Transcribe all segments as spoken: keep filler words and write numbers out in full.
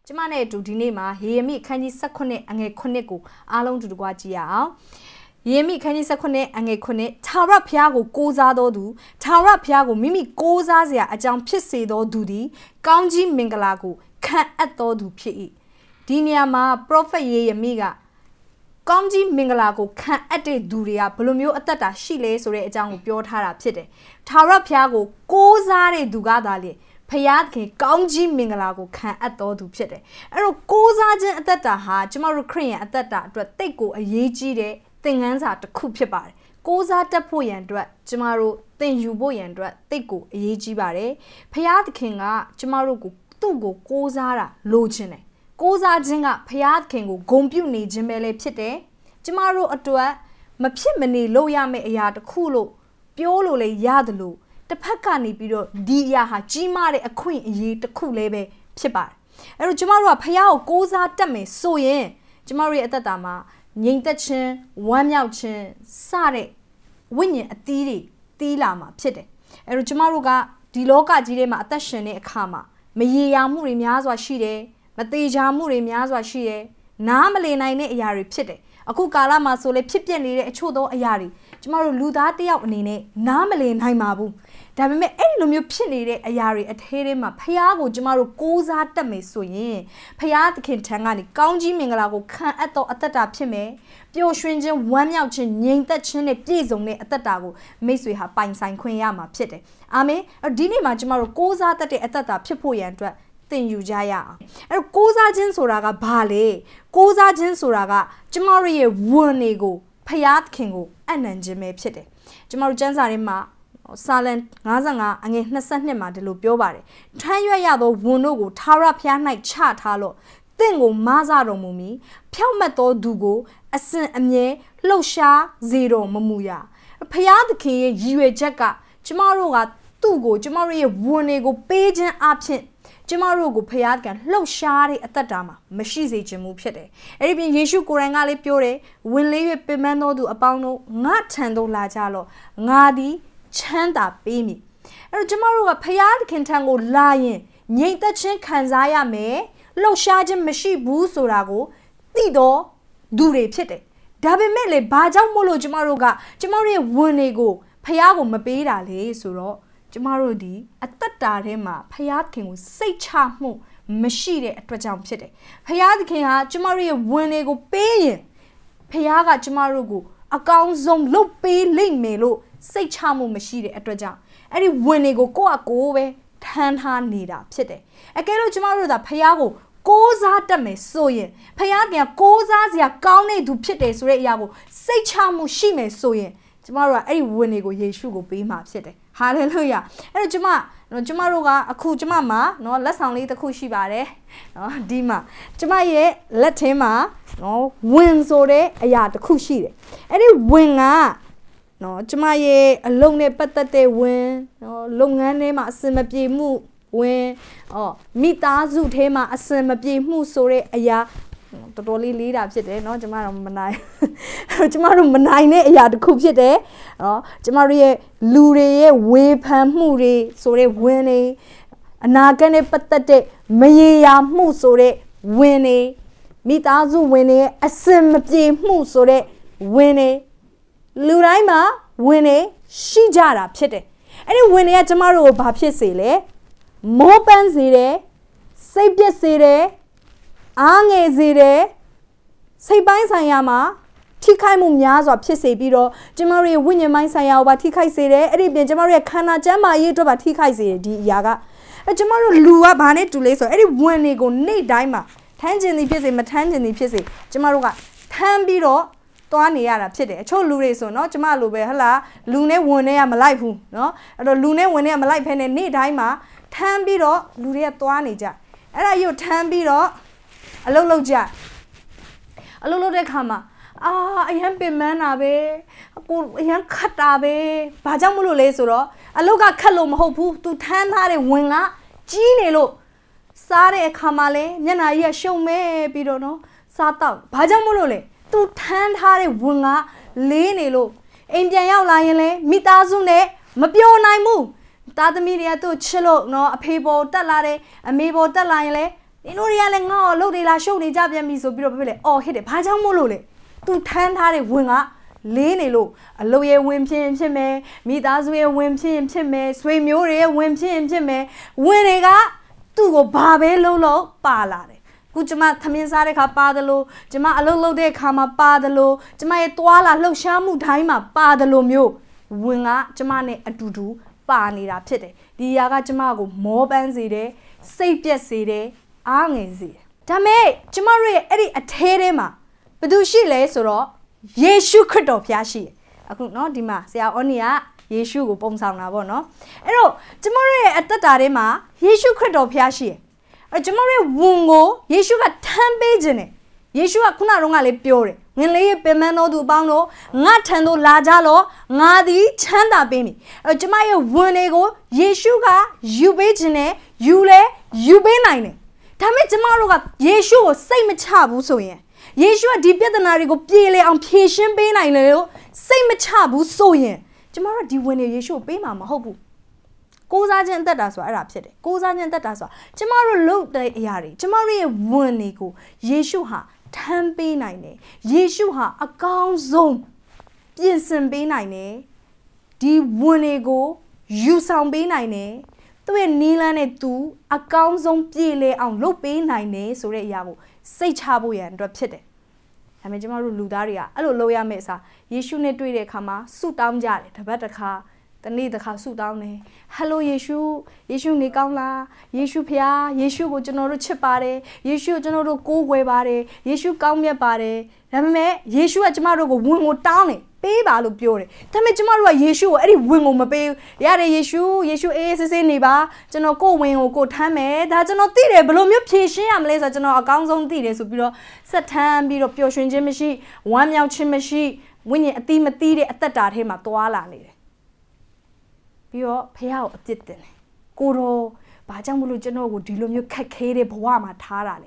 ကျမနဲ့အတူဒီနေ့မှာယေရမိခန်းကြီး၁၈အငယ်ခုနှစ်ကိုအားလုံးတူတကွာကြည့်ရအောင်ယေရမိခန်းကြီး၁၈အငယ်ခုနှစ်ထာဝရဘုရားကိုကိုးစားတော်သူထာဝရဘုရားကိုမိမိကိုးစားစရာအကြောင်းဖြစ်စေတော်သူသည်ကောင်းကြီးမင်္ဂလာကိုခံအပ်တော်သူဖြစ်၏ဒီနေရာမှာ prophet ယေရမိကကောင်းကြီးမင်္ဂလာကိုခံအပ်တဲ့သူတွေကဘယ်လိုမျိုးအသက်တာရှိလဲဆိုတဲ့အကြောင်းကိုပြောထားတာဖြစ်တယ်ထာဝရဘုရားကိုကိုးစားတဲ့သူကသာလေဖယားခင်ကောင်းကြီးမင်္ဂလာကိုခံအပ်တော်သူဖြစ်တယ်အဲ့တော့ကိုးစားခြင်းအသက်တာဟာကျမတို့ခရစ်ယာန်အသက်တာအတွက်တိတ်ကိုအရေးကြီးတဲ့သင်ခန်းစာတစ်ခုဖြစ်ပါတယ်ကိုးစားတတ်ဖို့ရန်အတွက်ကျမတို့သင်ယူဖို့ရန်အတွက်တိတ်ကိုအရေးကြီးပါတယ်ဖယားခင်ကကျမတို့ကိုသူ့ကိုကိုးစားတာလိုချင်တယ်ကိုးစားခြင်းကဖယားခင်ကိုဂုဏ်ပြုနေခြင်းပဲလေဖြစ်တယ်ကျမတို့အတွက်မဖြစ်မနေလုပ်ရမယ့်အရာတစ်ခုလို့ပြောလို့လေရတယ်လို့တစ်ဖက်ကနေပြီးတော့ဒီအရာဟာကြီးမားတဲ့အခွင့်အရေးတစ်ခုလည်းပဲဖြစ်ပါတယ်အဲ့တော့ကျမတို့ကဖယားကိုကိုးစားတတ်မယ်ဆိုရင်ကျမတို့ရဲ့အသက်တာမှာငြိမ်သက်ခြင်းဝမ်းမြောက်ခြင်းစတဲ့ဝိညာဉ်အသီးတွေတီးလာမှာဖြစ်တယ်အဲ့တော့ကျမတို့ကဒီလောကကြီးထဲမှာအသက်ရှင်တဲ့အခါမှာမရေရာမှုတွေများစွာရှိတယ်မသေးချာမှုတွေများစွာရှိတယ်နားမလည်နိုင်တဲ့အရာတွေဖြစ်တယ်အခုကာလမှာဆိုလေဖြစ်ပျက်နေတဲ့အချို့သောအရာတွေကျမတို့လူသားတစ်ယောက်အနေနဲ့နားမလည်နိုင်ပါဘူးဒါပေမဲ့အဲ့ဒီလိုမျိုးဖြစ်နေတဲ့အရာတွေအထဲထဲမှာဖယားကိုကျမတို့ကိုးစားတတ်မယ်ဆိုရင်ဖယားသခင်ထံကနေကောင်းကြီးမင်္ဂလာကိုခံအပ်သောအသက်တာဖြစ်မယ်ပျော်ရွှင်ခြင်းဝမ်းမြောက်ခြင်းငြိမ်သက်ခြင်းနဲ့ပြည့်စုံတဲ့အသက်တာကိုမိတ်ဆွေဟာပိုင်ဆိုင်ခွင့်ရမှာဖြစ်တယ်အာမင်ဒီနေ့မှာကျမတို့ကိုးစားတတ်တဲ့အသက်တာဖြစ်ဖို့ရန်အတွက်သင်ယူကြရအောင်အဲ့တော့ကိုးစားခြင်းဆိုတာကဘာလဲကိုးစားခြင်းဆိုတာကကျမတို့ရဲ့ဝန်တွေကိုဖယားသခင်ကိုအနံ့ခြင်းပဲဖြစ်တယ်ကျမတို့ကျမ်းစာထဲမှာစာလံ၅၅အငယ်၂၂မှာဒီလိုပြောပါတယ်ထမ်းရွက်ရသောဝန်တို့ကိုထာဝရဘုရား၌ချထားလို့သင်ကိုမဆတော်မူမီဖြောက်မှတ်သောသူကိုအစဉ်အမြဲလှုပ်ရှားစေတော်မမူရဘုရားသခင်ရဲ့ရည်ရွယ်ချက်ကကျမတို့ကသူ့ကိုကျမတို့ရဲ့ဝန်တွေကိုပေးခြင်းအဖြစ်ကျမတို့ကိုဖယားကလှုပ်ရှားတဲ့အသက်တာမှာမရှိစေခြင်းမူဖြစ်တယ်။အဲ့ဒီပြင်ယေရှုကိုယ်တိုင်ကလည်းပြောတယ်ဝင်လေး၍ပင်ပန်းသောသူအပေါင်းတို့ငါထံသို့လာကြလော့ငါသည်ချမ်းသာပေးမည်။အဲ့တော့ကျမတို့ကဖယားခင်ထံကိုလာရင်ငြိမ်သက်ခြင်းခံစားရမယ်လှုပ်ရှားခြင်းမရှိဘူးဆိုတာကိုသိတော့သူတွေဖြစ်တယ်။ဒါပေမဲ့လေဘာကြောင့်မို့လို့ကျမတို့ကကျမတို့ရဲ့ဝင်တွေကိုဖယားကိုမပေးတာလေဆိုတော့ကျမတို့ဒီအသက်တာထဲမှာဖယားခင်ကိုစိတ်ချမှုမရှိတဲ့အတွက်ကြောင့်ဖြစ်တယ်။ဖယားခင်ဟာကျမတို့ရဲ့ဝင်တွေကိုပေးရင်ဖယားကကျမတို့ကိုအကောင်းဆုံးလုပ်ပေးလိမ့်မယ်လို့စိတ်ချမှုမရှိတဲ့အတွက်ကြောင့်အဲ့ဒီဝင်တွေကိုကိုယ့်အကိုပဲထမ်းထားနေတာဖြစ်တယ်။အကယ်လို့ကျမတို့ကဖယားကိုကိုးစားတတ်မယ်ဆိုရင်ဖယားကကိုးစားစရာကောင်းတဲ့သူဖြစ်တယ်ဆိုတဲ့အရာကိုစိတ်ချမှုရှိမယ်ဆိုရင်ကျမတို့ကအဲ့ဒီဝင်တွေကိုယေရှုကိုပေးမှာဖြစ်တယ်ဟာလေလုယာအဲ့တော့ကျမကျမတို့ကအခုကျမမှာเนาะလက်ဆောင်လေးတစ်ခုရှိပါတယ်เนาะဒီမှာကျမရဲ့လက်ထဲမှာเนาะဝင်ဆိုတဲ့အရာတစ်ခုရှိတယ်အဲ့ဒီဝင်ကเนาะကျမရဲ့အလုံးနဲ့ပတ်သက်တဲ့ဝင်เนาะလုပ်ငန်းထဲမှာအစင်မပြေမှုဝင်အော်မိသားစုထဲမှာအစင်မပြေမှုဆိုတဲ့အရာတော်တော်လေးလေးတာဖြစ်တယ်เนาะကျမတို့မနိုင်ကျမတို့မနိုင်တဲ့အရာတစ်ခုဖြစ်တယ်เนาะကျမတို့ရဲ့လူတွေရဲ့ဝေဖန်မှုတွေဆိုတဲ့ဝင်တွေအနာဂတ်နဲ့ပတ်သက်တဲ့မရေရာမှုဆိုတဲ့ဝင်တွေမိသားစုဝင်တွေအစင်မပြေမှုဆိုတဲ့ဝင်တွေလူတိုင်းမှာဝင်တွေရှိကြတာဖြစ်တယ်အဲ့ဒီဝင်တွေကကျမတို့ကိုဘာဖြစ်စေလဲမောပန်းစေတယ်စိတ်ပြည့်စေတယ်အားငယ်စေတယ်စိတ်ပိုင်းဆိုင်ရာမှာထိခိုက်မှုများစွာဖြစ်စေပြီးတော့ကျမတို့ရဲ့ဝိညာဉ်ပိုင်းဆိုင်ရာကိုပါထိခိုက်စေတယ်အဲ့ဒီပြင်ကျမတို့ရဲ့ခန္ဓာကျန်းမာရေးအတွက်ပါထိခိုက်စေတယ်ဒီအရာကအဲကျမတို့လူကဘာနဲ့တူလဲဆိုအဲ့ဒီဝင်တွေကိုနေ့တိုင်းမှာထမ်းကျင်သည်ဖြစ်စေမထမ်းကျင်သည်ဖြစ်စေကျမတို့ကထမ်းပြီးတော့သွားနေရတာဖြစ်တယ်အချို့လူတွေဆိုเนาะကျမလိုပဲဟလာလူနဲ့ဝင်နဲ့ကမလိုက်ဘူးเนาะအဲ့တော့လူနဲ့ဝင်နဲ့ကမလိုက်ဖ ೇನೆ နေ့တိုင်းမှာထမ်းပြီးတော့လူတွေကသွားနေကြအဲ့ဒါရုပ်ထမ်းပြီးတော့အလုတ်လုတ်ကြအလုတ်လုတ်တဲ့ခါမှာအာအရန်ပင်မန်းတာပဲကိုအရန်ခတ်တာပဲဘာကြောင့်မလို့လဲဆိုတော့အလုတ်ကခတ်လို့မဟုတ်ဘူးသူထမ်းထားတဲ့ဝင်ကကြီးနေလို့စားတဲ့အခါမှာလဲမျက်နှာကြီးကရှုံမဲပြီးတော့နော်စားတော့ဘာကြောင့်မလို့လဲသူထမ်းထားတဲ့ဝင်ကလေးနေလို့အိမ်ပြန်ရောက်လာရင်လဲမိသားစုနဲ့မပြောနိုင်ဘူးသားသမီးတွေကသူ့ချစ်လို့နော်အဖေပေါ်တက်လာတယ်အမေပေါ်တက်လာရင်လဲ你努力啊，连我老的啦，手里这边米说，比如不嘞，哦，嘿的，爬墙木路嘞，都谈他的问啊，来你路，老爷问偏偏没，米大叔也问偏偏没，水苗也问偏偏没，问那个，都个八百路路扒拉的。กูจะมาทำยังไงข้าป้าเดลูจะมาเอาลูกเด็กข้ามาป้าเดลูจะมาไอ้ตัวละลูกชามุไทยมาป้าเดลูมิววิ่งอ่ะจะมาเนี่ยดูดูป้านี่รับผิดเลยดียาก็จะมากูหมอเป็นสิเดเสียบสิเดอ่างเงินสิทำไมจะมาเรื่องไอ้ที่อัฐเรมาไปดูสิเลยสุดเยซูคริสต์พิอาชีอะคุณเนาะดีมาเสียอันนี้อะเยซูกูปมสาวนะบ่เนาะไอ้เราจะมาเรื่องอัตตาเรมาเยซูคริสต์พิอาชีจะมาเรียกวงโง่เยซูก็ทำไปจริงเนี่ยเยซูก็คุณอารงอะไรเปรี้ยวเลยเงินเลยเป็นแม่นอดูบ้างโน่งาทันโดลาจาโลงาดีฉันตาเป็นมีจะมาเรียกวงเนี่ยก็เยซูก็ยูไปจริงเนี่ยยูเลยยูไปไหนเนี่ยทำไมจะมารู้ก็เยซูก็ใส่ไม่ชาบุษย์เยซูก็ดีเปียตนารีก็เปลี่ยนเลยอันเพียชินไปไหนเลยใส่ไม่ชาบุษย์จะมารู้ดีวงเนี่ยเยซูไปมาไม่ฮบุกูซาเจนตัดดาสวะรับเสด็จกูซาเจนตัดดาสวะจะมารู้ลูกได้ยารีจะมารู้วันนี้กูเยซูหาทำไปไหนเนี่ยเยซูหาอากาศส่งเปลี่ยนสิ่งไปไหนเนี่ยดีวันนี้กูยูส่งไปไหนเนี่ยตัวนี้แล้วเนี่ยตัวอากาศส่งเปลี่ยนเลยเอาลูกไปไหนเนี่ยสุดเลยยากูใส่ชาบุยันรับเสด็จทำไมจะมารู้ลูกได้รีอะอารมณ์ลอยไม่ซาเยซูเนี่ยด้วยเด็กขามาสุดตามใจเลยถ้าแบบตะขาตอนนี้ตะขาสู้ดาวเนี่ยฮัลโหลเยซูเยซูนี่ก้าวลาเยซูพยาเยซูก็จะนรู้ชิบาร์เเยซูจะนรู้กู้เวบาร์เเยซูก้าวเมียบาร์ทำไมเยซูจะมารู้ก็วิ่งออกตาวเนี่ยเป๊ะบาลูกเปียวเลยทำไมจะมารู้ว่าเยซูไอ้ที่วิ่งออกมาเป๊ะยาเรเยซูเยซูเอเซเซนี่บ้าจะนกู้วิ่งออกก็ทำไมถ้าจะนตีเลยบลูมิวพิชิตยามเลยจะนอากาศส่งตีเลยสุดบีโร่สัตย์ทำบีโร่เปียวชวนเจไม่ใช่วันยาวชิไม่ใช่วันนี้ตีมาตีเลยตัดตาเทมาตัวละนี่ပြီးတော့ဖះကိုအပြစ်တင်တယ်ကိုတော့ဘာကြောင့်မလို့ကျွန်တော်ကိုဒီလိုမျိုးခက်ခဲတဲ့ဘဝမှာထားတာလဲ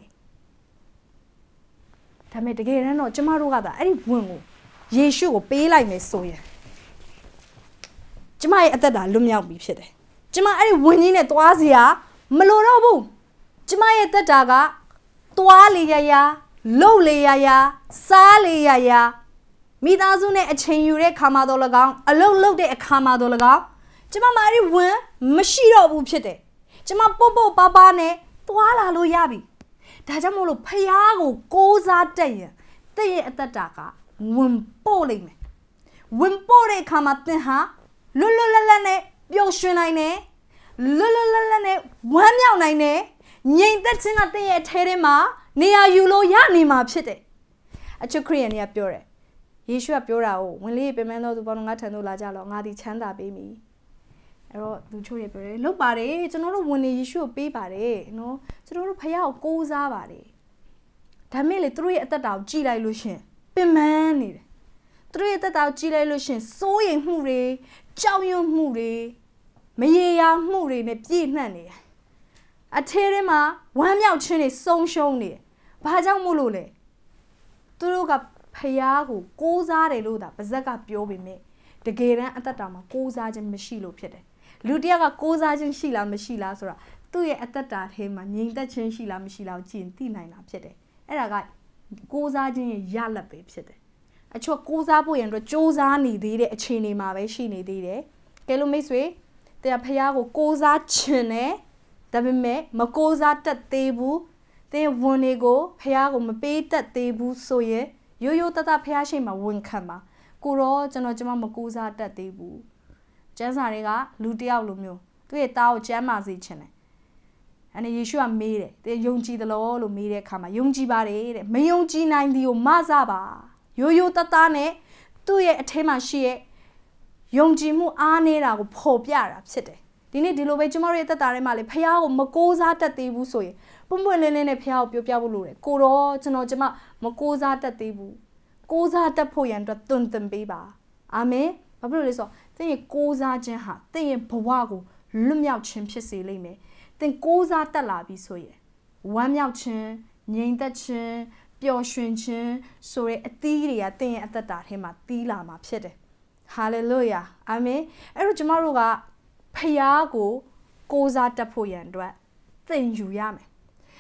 ဒါပေမဲ့တကယ်တမ်းတော့ကျမတို့ကသာအဲ့ဒီဝင်ကိုယေရှုကိုပေးလိုက်မယ်ဆိုရင်ကျမရဲ့အသက်တာလွတ်မြောက်ပြီဖြစ်တယ်ကျမအဲ့ဒီဝင်ကြီးနဲ့သွားစီရမလိုတော့ဘူးကျမရဲ့သက်တာကသွားလေရရလှုပ်လေရရစားလေရရမိသားစုနဲ့အချိန်ယူတဲ့ခါမှာတော့၎င်းအလုပ်လုပ်တဲ့အခါမှာတော့၎င်းကျမမာရီဝင်မရှိတော့ဘူးဖြစ်တယ်ကျမပုတ်ပုတ်ပါပါနဲ့သွားလာလို့ရပြီဒါကြောင့်မို့လို့ဖះကိုကိုးစားတက်ရင်တည့်ရဲ့အသက်တာကဝင်ပို့လိမ့်မယ်ဝင်ပို့တဲ့အခါမှာသင်ဟာလွတ်လွတ်လပ်လပ်နဲ့ပျော်ရွှင်နိုင်တယ်လွတ်လွတ်လပ်လပ်နဲ့ဝမ်းမြောက်နိုင်တယ်ငြိမ်သက်ခြင်းကသင်ရဲ့အထဲထဲမှာနေရာယူလို့ရနေမှာဖြစ်တယ်အချွတ်ခရစ်ယာန်တွေကပြောတယ်ယေရှုကပြောတာကိုဝင်လေးပြင်မန်းတော်သူပေါင်းငါထံသို့လာကြလောငါဒီချမ်းသာပေးမည်အဲ့တော့လူချို့တွေပြောတယ်လုတ်ပါတယ်ကျွန်တော်တို့ဝင်နေယေရှုကိုပေးပါတယ်နော်ကျွန်တော်တို့ဖះကိုကိုးစားပါတယ်ဒါမဲ့လေသူတို့ရဲ့အသက်တာကိုကြည်လိုက်လို့ရှင်ပင်ပန်းနေတယ်သူတို့ရဲ့အသက်တာကိုကြည်လိုက်လို့ရှင်စိုးရိမ်မှုတွေကြောက်ရွံ့မှုတွေမရေရာမှုတွေနဲ့ပြည့်နှက်နေတယ်အထဲထဲမှာဝမ်းမြောက်ခြင်းတွေဆုံးရှုံးနေတယ်ဘာကြောင့်မို့လို့လဲသူတို့ကဖះကိုကိုးစားတယ်လို့သာပါဇက်ကပြောပေမဲ့တကယ်တမ်းအသက်တာမှာကိုးစားခြင်းမရှိလို့ဖြစ်တယ်လူတယောက်ကကိုးစားခြင်းရှိလားမရှိလားဆိုတာသူ့ရဲ့အသက်တာထဲမှာငြိမ်သက်ခြင်းရှိလားမရှိလားကိုကြည့်သိနိုင်တာဖြစ်တယ်အဲ့ဒါကကိုးစားခြင်းရဲ့ရလဒ်ပဲဖြစ်တယ်အချို့ကိုးစားဖို့ရန်အတွက်စ조사နေသေးတဲ့အခြေအနေမှာပဲရှိနေသေးတယ်ကဲလို့မိတ်ဆွေတရားဖះကိုကိုးစားခြင်းနဲ့ဒါပေမဲ့မကိုးစားတတ်သေးဘူးတဲ့ဝန်တွေကိုဖះကိုမပေးတတ်သေးဘူးဆိုရင်ရိုးရိုးတတဖះရှိမှဝန်ခံပါကိုတော့ကျွန်တော်ကျွန်မမကိုးစားတတ်သေးဘူးကျမ်းစာတွေကလူတယောက်လိုမျိုးသူ့ရဲ့သားကိုကျမ်းမာစေချင်တယ်အဲ့ဒါယေရှုကမေးတယ်တဲ့ယုံကြည်သလားလို့မေးတဲ့အခါမှာယုံကြည်ပါတယ်တဲ့မယုံကြည်နိုင်သည်ကိုမဆပါရိုးရိုးတတနဲ့သူ့ရဲ့အထဲမှာရှိရဲ့ယုံကြည်မှုအားနေတာကိုပေါ်ပြတာဖြစ်တယ်ဒီနေ့ဒီလိုပဲကျွန်တော်ရဲ့သက်တာထဲမှာလေဖះကိုမကိုးစားတတ်သေးဘူးဆိုရင်ပွန့်ပွန့်လင်းလင်းနဲ့ဖះကိုပြောပြဖို့လိုတယ်ကိုတော့ကျွန်တော်ကျွန်မမကိုးစားတတ်သေးဘူးကိုးစားတတ်ဖို့ရန်အတွက်တွင်တင်ပေးပါအာမင်ဘာဖြစ်လို့လဲဆိုတော့သင်ရဲ့ကိုးစားခြင်းဟာသင်ရဲ့ဘဝကိုလွတ်မြောက်ခြင်းဖြစ်စေလိမ့်မယ်သင်ကိုးစားတတ်လာပြီဆိုရင်ဝမ်းမြောက်ခြင်းငြိမ်သက်ခြင်းပျော်ရွှင်ခြင်းဆိုတဲ့အသီးတွေကသင်ရဲ့အသက်တာထဲမှာတီးလာမှာဖြစ်တယ်ဟာလေလုယာအာမင်အဲ့တော့ကျွန်တော်တို့ကဖះကိုကိုးစားတတ်ဖို့ရန်အတွက်သင်ယူရမယ်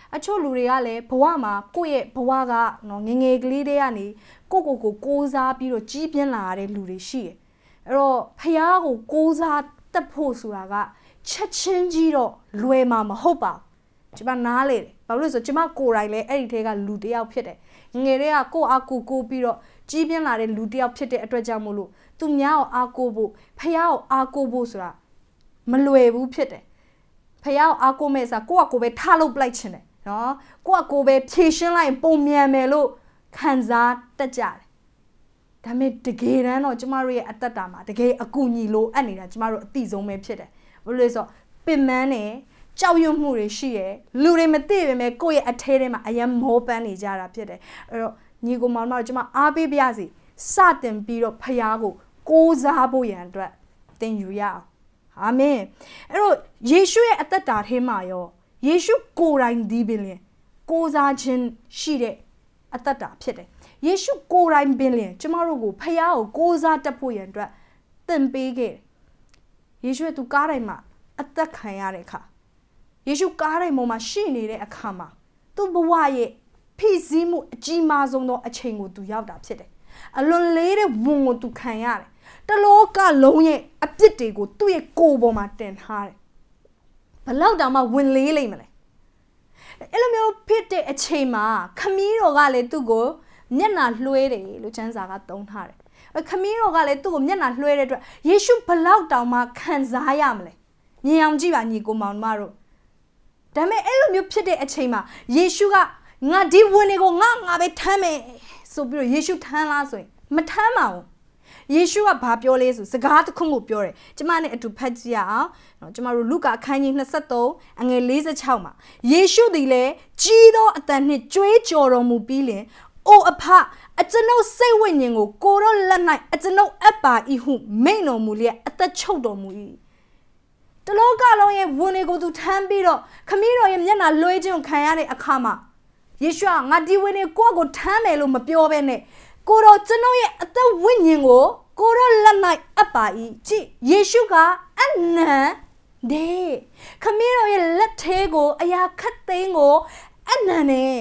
အချို့လူတွေကလည်းဘဝမှာကိုယ့်ရဲ့ဘဝကနော်ငငယ်ကလေးတွေကနေကိုကိုကိုကိုးစားပြီးတော့ကြီးပြင်းလာတဲ့လူတွေရှိတယ်အဲ့တော့ဖះကိုကိုးစားတက်ဖို့ဆိုတာကချက်ချင်းကြီးတော့လွယ်မှာမဟုတ်ပါဘူးကျွန်မနားလေတယ်ဘာလို့လဲဆိုကျွန်မကိုယ်တိုင်လည်းအဲ့ဒီထဲကလူတစ်ယောက်ဖြစ်တယ်ငယ်တွေကကိုအားကိုကိုပြီးတော့ကြီးပြင်းလာတဲ့လူတစ်ယောက်ဖြစ်တဲ့အတွက်ကြောင့်မို့လို့သူများကိုအားကိုဖို့ဖះကိုအားကိုဖို့ဆိုတာမလွယ်ဘူးဖြစ်တယ်ဖះကိုအားကိုမဲ့စားကိုကကိုပဲထားလုပ်ပလိုက်ခြင်းတယ်နော်ကိုကကိုပဲဖြည့်ရှင်းလိုက်ပုံမြန်မယ်လို့ခံစားတတ်ကြတယ်ဒါပေမဲ့တကယ်တမ်းတော့ကျမတို့ရဲ့အသက်တာမှာတကယ်အကူအညီလိုအပ်နေတာကျမတို့အသိဆုံးပဲဖြစ်တယ်ဘာလို့လဲဆိုတော့ပင်ပန်းနေကြောက်ရွံ့မှုတွေရှိရယ်လူတွေမသိပေမဲ့ကိုယ့်ရဲ့အထဲထဲမှာအယံမောပန်းနေကြတာဖြစ်တယ်အဲ့တော့ညီကိုမောင်တို့ကျမအားပေးပါရစေစတင်ပြီးတော့ဖះကိုကိုးစားဖို့ရန်အတွက်သင်ယူရအောင်အာမင်အဲ့တော့ယေရှုရဲ့အသက်တာထဲမှာရောယေရှုကိုယ်တိုင်ဒီပင်လင်ကိုးစားခြင်းရှိတဲ့အသက်တာဖြစ်တယ်ယေရှုကိုယ်တိုင်ပင်လင်ကျမတို့ကိုဖះကိုကိုးစားတတ်ဖို့ရန်အတွက်သင်ပေးခဲ့တယ်ယေရှုရဲ့သူကားတိုင်းမှာအသက်ခံရတဲ့အခါယေရှုကားတိုင်းပေါ်မှာရှိနေတဲ့အခါမှာသူ့ဘဝရဲ့ဖိစီးမှုအကြီးမားဆုံးသောအချိန်ကိုသူရောက်တာဖြစ်တယ်အလွန်လေးတဲ့ဝန်ကိုသူခံရတယ်တလောကလုံးရဲ့အပြစ်တွေကိုသူ့ရဲ့ကိုယ်ပေါ်မှာတင်ထားတယ်ဘလောက်တောင်မှဝင်လေးလိမ့်မလဲအဲ့လိုမျိုးဖြစ်တဲ့အချိန်မှာခမီးတော်ကလည်းသူ့ကိုမျက်နှာလွှဲတယ်လို့ကျမ်းစာကသုံးထားတယ်ခမီးတော်ကလည်းသူ့ကိုမျက်နှာလွှဲတဲ့အတွက်ယေရှုဘလောက်တောင်မှခံစားရမလဲမြင်အောင်ကြည့်ပါညီကိုမောင်မတို့ဒါပေမဲ့အဲ့လိုမျိုးဖြစ်တဲ့အချိန်မှာယေရှုကငါဒီဝင်တွေကိုငါငါပဲထမ်းမယ်ဆိုပြီးတော့ယေရှုထမ်းလားဆိုရင်မထမ်းပါဘူးယေရှုကဘာပြောလဲဆိုစကားတစ်ခုကိုပြောတယ်ကျမနဲ့အတူဖတ်ကြည့်ရအောင်เนาะကျမတို့လုကာအခန်းကြီးနှစ်ဆယ့်သုံးအငယ်လေးဆယ့်ခြောက်မှာယေရှုသည်လည်းကြီးသောအသံနှင့်ကြွေးကြော်တော်မူပြီးလင်အိုအဖအကျွန်ုပ်စိတ်ဝိညာဉ်ကိုကိုရောလက်၌အကျွန်ုပ်အပ်ပါ၏ဟုမိန့်တော်မူလျက်အသက်ချုပ်တော်မူ၏တလောကလုံးရဲ့ဝန်တွေကိုသူထမ်းပြီးတော့ခမည်းတော်ရဲ့မျက်နှာလွှဲခြင်းကိုခံရတဲ့အခါမှာယေရှုကငါဒီဝင်တွေကိုကိုထမ်းမယ်လို့မပြောဘဲနဲ့ကိုတော့ကျွန်ုပ်ရဲ့အသက်ဝိညာဉ်ကိုကိုရောလက်၌အပ်ပါ၏ကြည့်ယေရှုကအနံဒေခမည်းတော်ရဲ့လက်ထဲကိုအရာခတ်သိမ်းကိုအနံနဲ့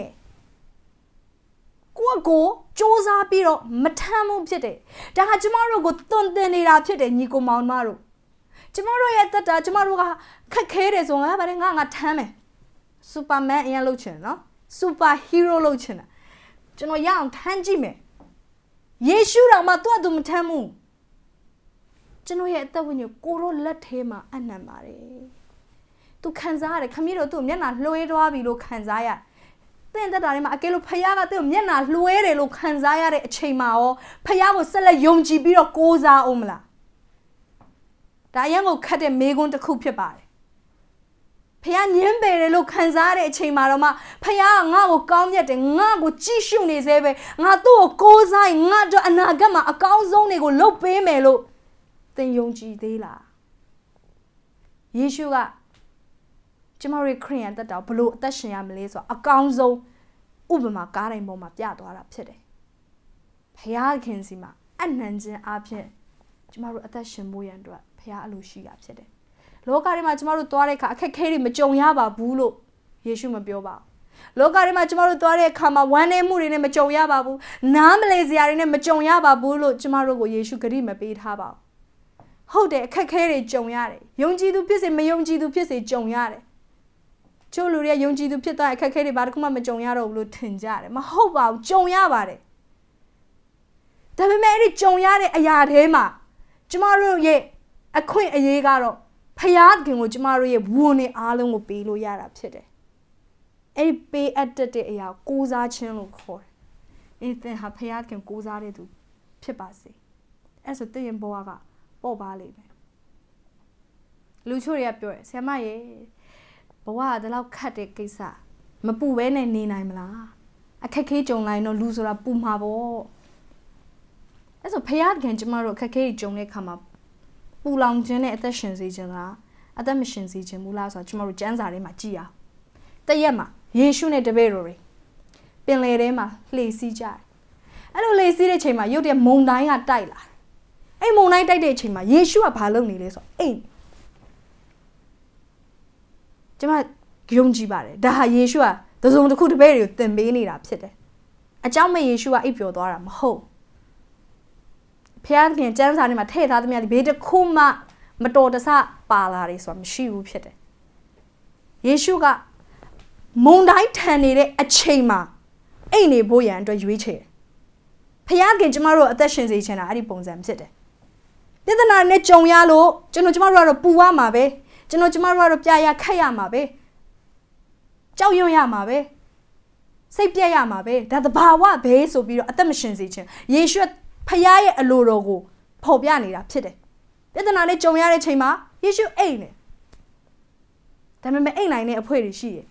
ကိုကိုစူးစမ်းပြီးတော့မထမ်းမှုဖြစ်တယ်ဒါကကျမတို့ကိုသွန်သင်နေတာဖြစ်တယ်ညီကိုမောင်မတို့ကျမတို့ရဲ့တက်တာကျမတို့ကခက်ခဲတယ်ဆိုငါဗါတယ်ငါငါထမ်းမယ်စူပါမန်အရင်လုပ်ချင်နော်စူပါဟီးရိုးလုပ်ချင်တာကျွန်တော်ရအောင်ထမ်းကြည့်မယ်ယေရှုတော်မှာသူ့အတူမထမ်းဘူးကျွန်တော်ရဲ့အသက်ဝိညာဉ်ကိုရောလက်ထဲမှာအနံ့ပါတယ်သူခံစားရတယ်ခမည်းတော်သူ့မျက်နှာလွှဲသွားပြီလို့ခံစားရသင်တက်တာထဲမှာအကယ်လို့ဖခင်ကသူ့မျက်နှာလွှဲတယ်လို့ခံစားရတဲ့အချိန်မှာရောဖခင်ကိုဆက်လက်ယုံကြည်ပြီးတော့ကိုးစားအောင်မလားဒါအရင်ကိုခတ်တဲ့မေးခွန်းတစ်ခုဖြစ်ပါတယ်ဖခင်ညင်းပယ်တယ်လို့ခံစားရတဲ့အချိန်မှာတော့မှဖခင်ကငါ့ကိုကောင်းမြတ်တယ်ငါ့ကိုကြည့်ရှုနေသေးပဲငါသူ့ကိုကိုးစားငါ့အတွက်အနာဂတ်မှာအကောင်းဆုံးတွေကိုလုပ်ပေးမယ်လို့သင်ယုံကြည်သေးလားယေရှုကကျမတို့ခရစ်ယာန်တက်တာဘလို့အသက်ရှင်ရမလဲဆိုတော့အကောင်းဆုံးဥပမာကားတိုင်းပေါ်မှာပြသွားတာဖြစ်တယ်ဖခင်စီမှာအနံ့ခြင်းအပြင်ကျမတို့အသက်ရှင်ဖို့ရန်အတွက်ဖခင်အလိုရှိတာဖြစ်တယ်လောကထဲမှာကျမတို့သွားတဲ့အခါအခက်ခဲတွေမကြုံရပါဘူးလို့ယေရှုမပြောပါဘူးလောကထဲမှာကျမတို့သွားတဲ့အခါမှာဝမ်းနည်းမှုတွေနဲ့မကြုံရပါဘူးနားမလဲစရာတွေနဲ့မကြုံရပါဘူးလို့ကျမတို့ကိုယေရှုဂရုမပေးထားပါဘူးဟုတ်တယ်အခက်ခဲတွေကြုံရတယ်ယုံကြည်သူဖြစ်စေမယုံကြည်သူဖြစ်စေကြုံရတယ်ချို့လူတွေကယုံကြည်သူဖြစ်သွားအခက်ခဲတွေဘာတစ်ခုမှမကြုံရတော့ဘူးလို့ထင်ကြတယ်မဟုတ်ပါဘူးကြုံရပါတယ်ဒါပေမဲ့အဲ့ဒီကြုံရတဲ့အရာတွေမှာကျမတို့ရဲ့အခွင့်အရေးကတော့ဖခင်ကိုကျမတို့ရဲ့ဝန်နဲ့အားလုံးကိုပေးလို့ရတာဖြစ်တယ်အဲ့ဒီပေးအပ်တဲ့အရာကိုးစားခြင်းလို့ခေါ်တယ်အဲ့သင်ဟာဖခင်ကိုးစားတဲ့သူဖြစ်ပါစေအဲ့ဆိုတင့်ရဲ့ဘဝကပေါ့ပါလိမ့်မယ်လူချို့တွေကပြောတယ်ဆရာမရေဘဝကဒီလောက်ခတ်တဲ့ကိစ္စမပူဘဲနဲ့နေနိုင်မလားအခက်ခဲကြုံလိုက်တော့လူဆိုတာပူမှာပေါ့အဲ့ဆိုဖခင်ကျမတို့အခက်ခဲကြုံတဲ့အခါမှာပူလောင်ခြင်းနဲ့အသက်ရှင်စေခြင်းလားအသက်မရှင်စေခြင်းဘူးလားဆိုတော့ကျမတို့ကျမ်းစာထဲမှာကြည့်အောင်တရက်မှာယေရှုနဲ့တပည့်တော်တွေပင်လယ်ထဲမှာလှေစီးကြတယ်အဲ့လိုလှေစီးတဲ့ချိန်မှာရုတ်တရက်မုန်တိုင်းကတိုက်လာအဲ့မုန်တိုင်းတိုက်တဲ့အချိန်မှာယေရှုကဘာလုပ်နေလဲဆိုတော့အိမ်ကျမယုံကြည်ပါတယ်ဒါဟာယေရှုက The zone to could bury you, then being it upset. A jam may issue a ipio door, I'm ho. Pian can chance on my tail at me at beta kuma, Matodasa, Palaris, or she would pit. Yeshuga Moonlight Tanny a chama. Ain't a boy and to reach here. Pian can tomorrow attentions each and I bones them city. Didn't I net John Yalo, General Tomorrow Puama be, General Tomorrow Piaya Kayama be. Chow Yama be. Say Piayama be, that the Bawa be so be at the machines each. Ye should pay a logo, Popiani up today. Didn't I let John Yara Chima? Ye should ain't it. The member ain't I near a pretty she.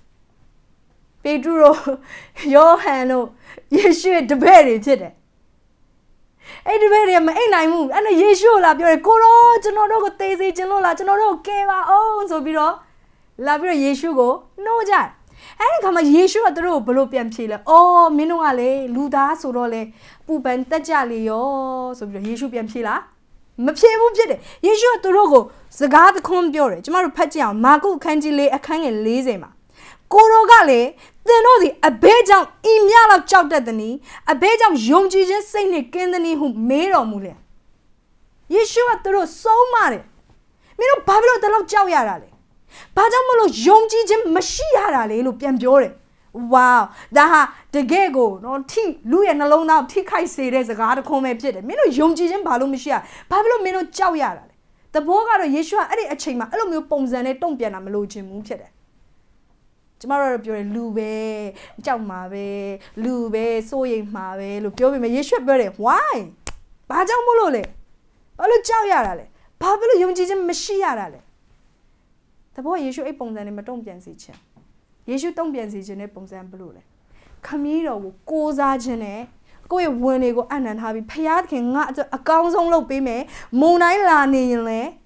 Pedro, your hand, ye should the berry today. Hey, the berry, ain't I move, and a ye should love your coro, to no go daisy, to no la, to no gave our own so be all. Love your ye should go, no jack. And come a Yeshu at the rope, Bolopian Chile. Oh, Minuale, Luda, Surole, Pupen, Tajalio, so Yeshu Piamchila. Mapshe Jede, Yeshu at the rogo, Sagat Com Biore, Jamaru Patia, Marco Candile, a kind of lazema. Corogale, then all the a bedjam, Imiala chopped at the knee, a bedjam, young Jesus saying Kendani who made or mule. Yeshu at the road so mad. Mino Pablo the love Jawiarale. Pajamolo Yomji Jim Mashia Lu Piamjore. Wow, Daha the Gego, no tea, Louis and alone now, tea kai say there's a god of home pit. Mino Yomji Jim Palo Mishia, Pablo Mino Jawiara. The Boga of Yeshua, a chima, Alumio Poms and a Tompiana Melo Jim Muchede. Tomorrow, you're Lube, Jamabe, Lube, Soy Mave, Lupio, Yeshua Berry. Why? Pajamolole. Olo Jawiara. Pablo Yomji Jim Mashia. The boy Yeshu a pong than a don't piancy. Yeshu don't piancy in a pong and blue. Camilo goes a gene, go a winning go and have payat can not a gown's on low payme, Mona lani le.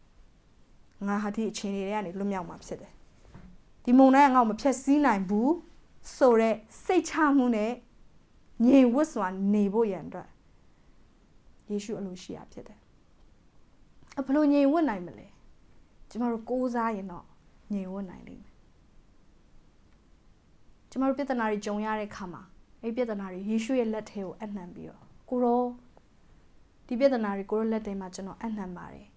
Nahati chini and Lumiam said. The Mona and I'm a pesina boo, so re, say chamune, ye was one neighbor yandra. Yeshu a Lucia said. A polonia one I melee. Tomorrow goes I and not near one night. Tomorrow Pitanari Jonyare Kama, a Pitanari, he should let him and Nambio. Kuro, the Pitanari Kuro let him imagine and Nambari.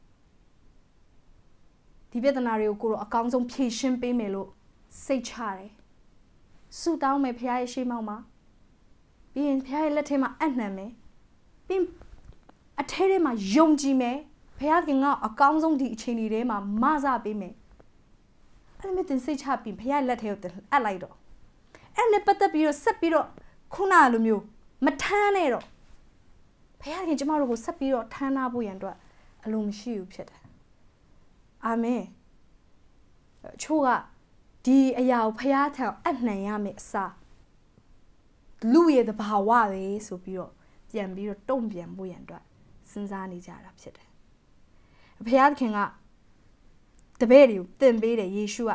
The Pitanari Kuro accounts on patient pay melo, say chari. So down may pay she mamma. Being pay let him and Name. Being a tell him a young Jimmy. Paying out a council teaching rema, Maza be me. I met in such happy, pay let her a lido. And the patapiro, sapiro, Kunalumio, Matanero. Paying Jamaro sapiro, Tanabu and alum shoe pet. Ame Chua, di a yao payata, and Nayame sa. Louis the Bahawale, so pure, Yambiro, don't be and boy and dry, since I need jar upset. Piat King up the value, then be the Yeshua.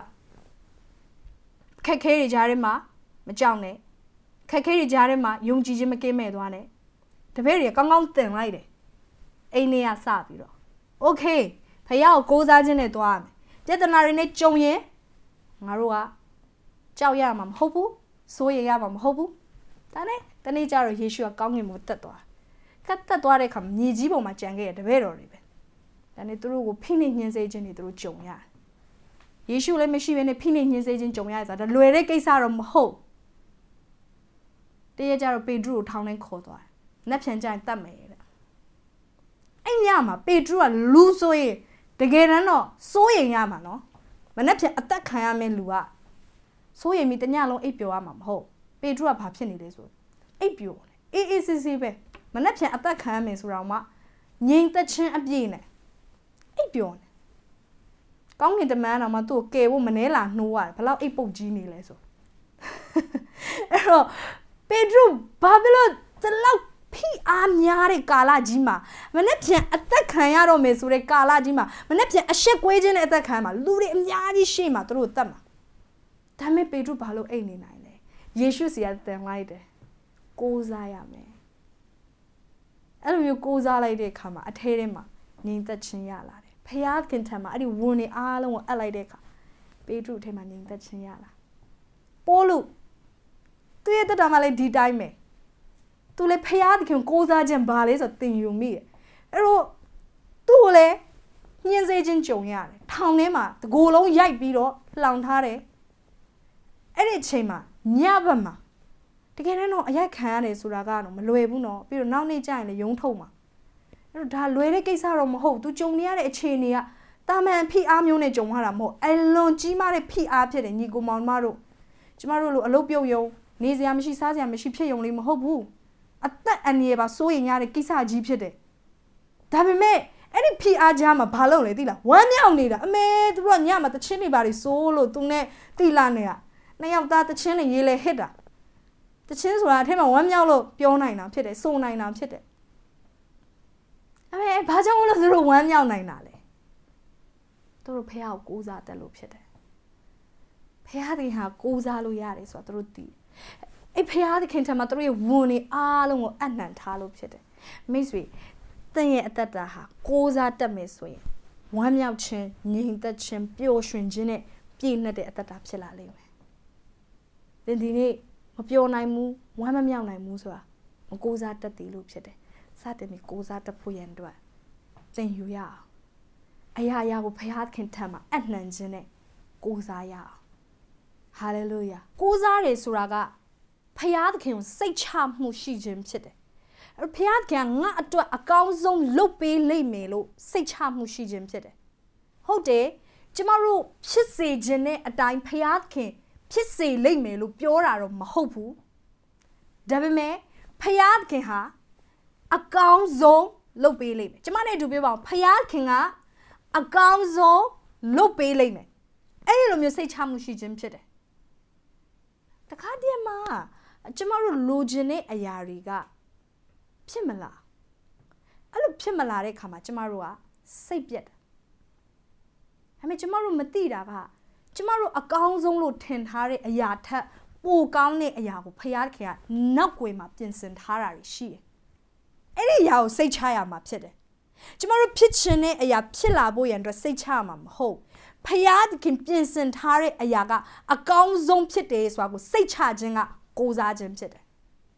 Kakari Jarima, Majone, Kakari Jarima, young Gigi McKay one. The very gong on thing like it. Ania Sabiro. Okay, Payao goes out in it one. Did the Narinate Joye? Marua Chow Yamam Hopu, Soy Yamam Hopu. Dane, the nature of Yeshua gong him with that door. Cut that door come, Nijibo Machange at the very ribbon. And it threw pinning his agent through Joya. Yeshu let me see when a pinning his agent Joya at the Luereke Sarum Ho. The jar of Pedro town and Cotoa. Napshan giant that made. And Yama, Pedro and Lusoe, the Gerano, Soy Yama no. But Napshan attack Kayame Lua. Soy meet the Yalo Apio Amam Ho. Pedro a papini this wood. Apio. It is a zibe. Manapshan attack Kayame's Rama. Ying the chin a bean. Apion. Gong in the man of my two gay woman, Ella, no one, allow a book genie leso. Pedro, Babylon, the loud P. Amyari Gala Jima. Manapia at the Kayaro Mesure Gala Jima. Manapia a ship waging at the Kama, Luri and Yadi Shima through them. Tame Pedro Palo any nine. Yeshu see at them like it. Goes I am. I don't know goes I like they come at Hedema, named the Chinyala. Payat can tell me, I wound it all on Aladeca. Pedro Temaning that Chinyala. Polo, သူရဲ့တက်တာမှလည်းဒီတိုင်းပဲသူလည်းဖျားသခင်ကိုးစားခြင်းဘာလဲဆိုတင်ယူမိတယ်အဲ့တော့သူ့ကိုလည်းညှင်းစေခြင်းကြုံရတယ်ထောင်ထဲမှာတကိုယ်လုံးရိုက်ပြီးတော့လှောင်ထားတယ်အဲ့ဒီအချိန်မှာညဘက်မှာတကယ်တော့အရိုက်ခံရတယ်ဆိုတာကတော့မလွယ်ဘူးနော်ပြီးတော့နောက်နေ့ကျရင်လည်းယုံထုတ်မှာအဲ့တော့ဒါလွယ်တဲ့ကိစ္စတော့မဟုတ်သူကြုံနေရတဲ့အခြေအနေကတာမန်ဖိအားမျိုးနဲ့ကြုံရတာမဟုတ်အလွန်ကြီးမားတဲ့ဖိအားဖြစ်တယ်ညီကိုမောင်မတို့ကျမတို့လိုအလုပ်ပြုတ်ယုံနေစရာမရှိစားစရာမရှိဖြစ်ယုံလေးမဟုတ်ဘူးအသက်အန္တရာယ်ပါစိုးရင်ရတဲ့ကိစ္စကြီးဖြစ်တယ်ဒါပေမဲ့အဲ့ဒီဖိအားကြားမှာဘာလုပ်လဲသိလားဝမ်းမြောက်နေတာအမေသူတို့ကညမှာတချင်းတွေပါလေစိုးလို့သူနဲ့တိလာနေတာနှစ်ယောက်သားတချင်းတွေရေးလဲဟစ်တာတချင်းဆိုတာအထက်မှာဝမ်းမြောက်လို့ပြောနိုင်တာဖြစ်တယ်စိုးနိုင်တာဖြစ်တယ်အမေဘာကြောင့်လို့သူတို့ဝမ်းမြောက်နိုင်တာလဲသူတို့ဖះကိုကိုးစားတယ်လို့ဖြစ်တယ်ဖះသခင်ဟာကိုးစားလို့ရတယ်ဆိုတာသူတို့သိအဲ့ဖះသခင်ထံမှာသူတို့ရဲ့ဝန်တွေအားလုံးကိုအနှံထားလို့ဖြစ်တယ်မိတ်ဆွေသင်ရဲ့အသက်တာဟာကိုးစားတတ်မယ်ဆိုရင်ဝမ်းမြောက်ခြင်းငြိမ်သက်ခြင်းပျော်ရွှင်ခြင်းနဲ့ပြည့်နှက်တဲ့အသက်တာဖြစ်လာလိမ့်မယ်သင်ဒီနေ့မပျော်နိုင်ဘူးဝမ်းမမြောက်နိုင်ဘူးဆိုတာမကိုးစားတတ်သည်လို့ဖြစ်တယ်စတင်ပြီးကိုးစားတတ်ဖို့ရန်အတွက်သင်ယူရအောင်အရာရာကိုဖះသခင်ထံမှာအနှံခြင်းနဲ့ကိုးစားရအောင်ဟာလေလုယာကိုးစားတယ်ဆိုတာကဖះသခင်ကိုစိတ်ချမှုရှိခြင်းဖြစ်တယ်အဲ့ဖះသခင်ငါအတွက်အကောင်းဆုံးလုပ်ပေးလိမ့်မယ်လို့စိတ်ချမှုရှိခြင်းဖြစ်တယ်ဟုတ်တယ်ကျမတို့ဖြစ်စေခြင်းနဲ့အတိုင်းဖះသခင်ဖြစ်စေလိမ့်မယ်လို့ပြောတာတော့မဟုတ်ဘူးဒါပေမဲ့ဖះသခင်ဟာအကောင်းဆုံးလုပ်ပေးလိမ့်မယ်ကျမနဲ့အတူပြောပါဦးဖះသခင်ကအကောင်းဆုံးလုပ်ပေးလိမ့်မယ်အဲ့ဒီလိုမျိုးစိတ်ချမှုရှိခြင်းဖြစ်တယ်တခါတည်းမှာကျမတို့လိုချင်တဲ့အရာတွေကဖြစ်မလားအဲ့လိုဖြစ်မလာတဲ့ခါမှာကျမတို့ကစိတ်ပြက်တယ်ဒါပေမဲ့ကျမတို့မသိတာကကျမတို့အကောင်းဆုံးလို့ထင်ထားတဲ့အရာထက်ပိုကောင်းတဲ့အရာကိုဖះခင်ကနောက်ွယ်မှာပြင်ဆင်ထားတာရှိတယ်အဲ့ဒီအရာကိုစိတ်ချရမှာဖြစ်တယ်ကျမတို့ဖြစ်ချင်တဲ့အရာဖြစ်လာဖို့ရန်အတွက်စိတ်ချရမှာမဟုတ်ဖះခင်ပြင်ဆင်ထားတဲ့အရာကအကောင်းဆုံးဖြစ်တယ်ဆိုတာကိုစိတ်ချခြင်းကကိုးစားခြင်းဖြစ်တယ်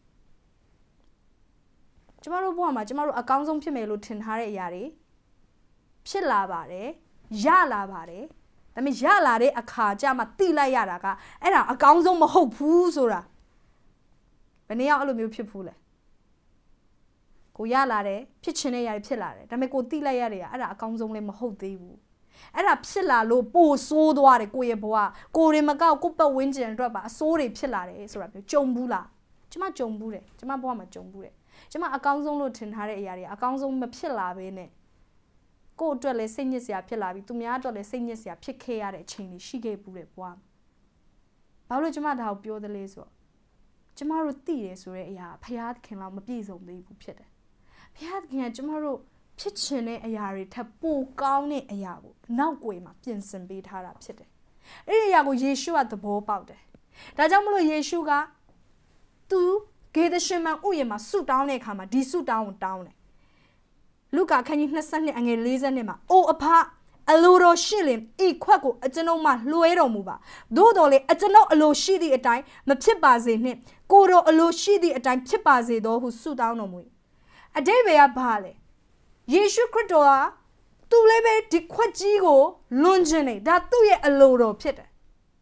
ကျမတို့ဘဝမှာကျမတို့အကောင်းဆုံးဖြစ်မယ်လို့ထင်ထားတဲ့အရာတွေဖြစ်လာပါတယ်ရလာပါတယ်ဒါပေမဲ့ရလာတဲ့အခါကျမှသိလိုက်ရတာကအဲ့ဒါအကောင်းဆုံးမဟုတ်ဘူးဆိုတာဘယ်နည်းအောင်အဲ့လိုမျိုးဖြစ်ဘူးလဲကိုရလာတယ်ဖြစ်ချင်တဲ့ຢာတွေဖြစ်လာတယ်ဒါပေမဲ့ကိုသိလိုက်ရတယ်အဲ့ဒါအကောင်းဆုံးလည်းမဟုတ်သေးဘူးအဲ့ဒါဖြစ်လာလို့ပိုဆိုးသွားတယ်ကိုရဲ့ဘဝကိုရင်မကောက်ကိုပတ်ဝန်းကျင်အတွက်ပါအဆိုးတွေဖြစ်လာတယ်ဆိုတာမျိုးကြုံဘူးလားကျမကြုံဘူးတယ်ကျမဘဝမှာကြုံဘူးတယ်ကျမအကောင်းဆုံးလို့ထင်ထားတဲ့အရာတွေအကောင်းဆုံးမဖြစ်လာဘဲနဲ့ကိုယ့်အတွက်လည်းစိတ်ညစ်စရာဖြစ်လာပြီးသူများအတွက်လည်းစိတ်ညစ်စရာဖြစ်ခဲ့ရတဲ့အချိန်တွေရှိခဲ့ဘူးတယ်ဘဝဘာလို့ကျမဒါကိုပြောသလဲဆိုတော့ကျမတို့သိတယ်ဆိုတဲ့အရာဖះသခင်လောက်မပြည့်စုံသေးဘူးဖြစ်တယ်ဖះသခင်ကကျမတို့ဖြစ်ချင်တဲ့အရာတွေထပ်ပိုကောင်းတဲ့အရာကိုနောက်ွယ်မှာပြင်ဆင်ပေးထားတာဖြစ်တယ်အဲ့ဒီအရာကိုယေရှုကသဘောပေါက်တယ်ဒါကြောင့်မလို့ယေရှုကသူဂေသရှင်မန်ဥယျာဉ်မှာဆုတောင်းတဲ့အခါမှာဒီဆုတောင်းကိုတောင်းတယ်လုကာခန်းကြီး22အငယ်40မှာအိုအဖအလိုတော်ရှိလင်ဤခွက်ကိုအကျွန်ုပ်မှလွှဲတော်မူပါသို့တော်လေအကျွန်ုပ်အလိုရှိသည့်အတိုင်းမဖြစ်ပါစေနှင့်ကိုတော်အလိုရှိသည့်အတိုင်းဖြစ်ပါစေသောဟုဆုတောင်းတော်မူ၏အတိတ်ဘယ်ကဘာလဲယေရှုခရစ်တော်ဟာသူလည်းပဲဒီခွက်ကြီးကိုလွန်ခြင်းနေဒါသူ့ရဲ့အလိုတော်ဖြစ်တယ်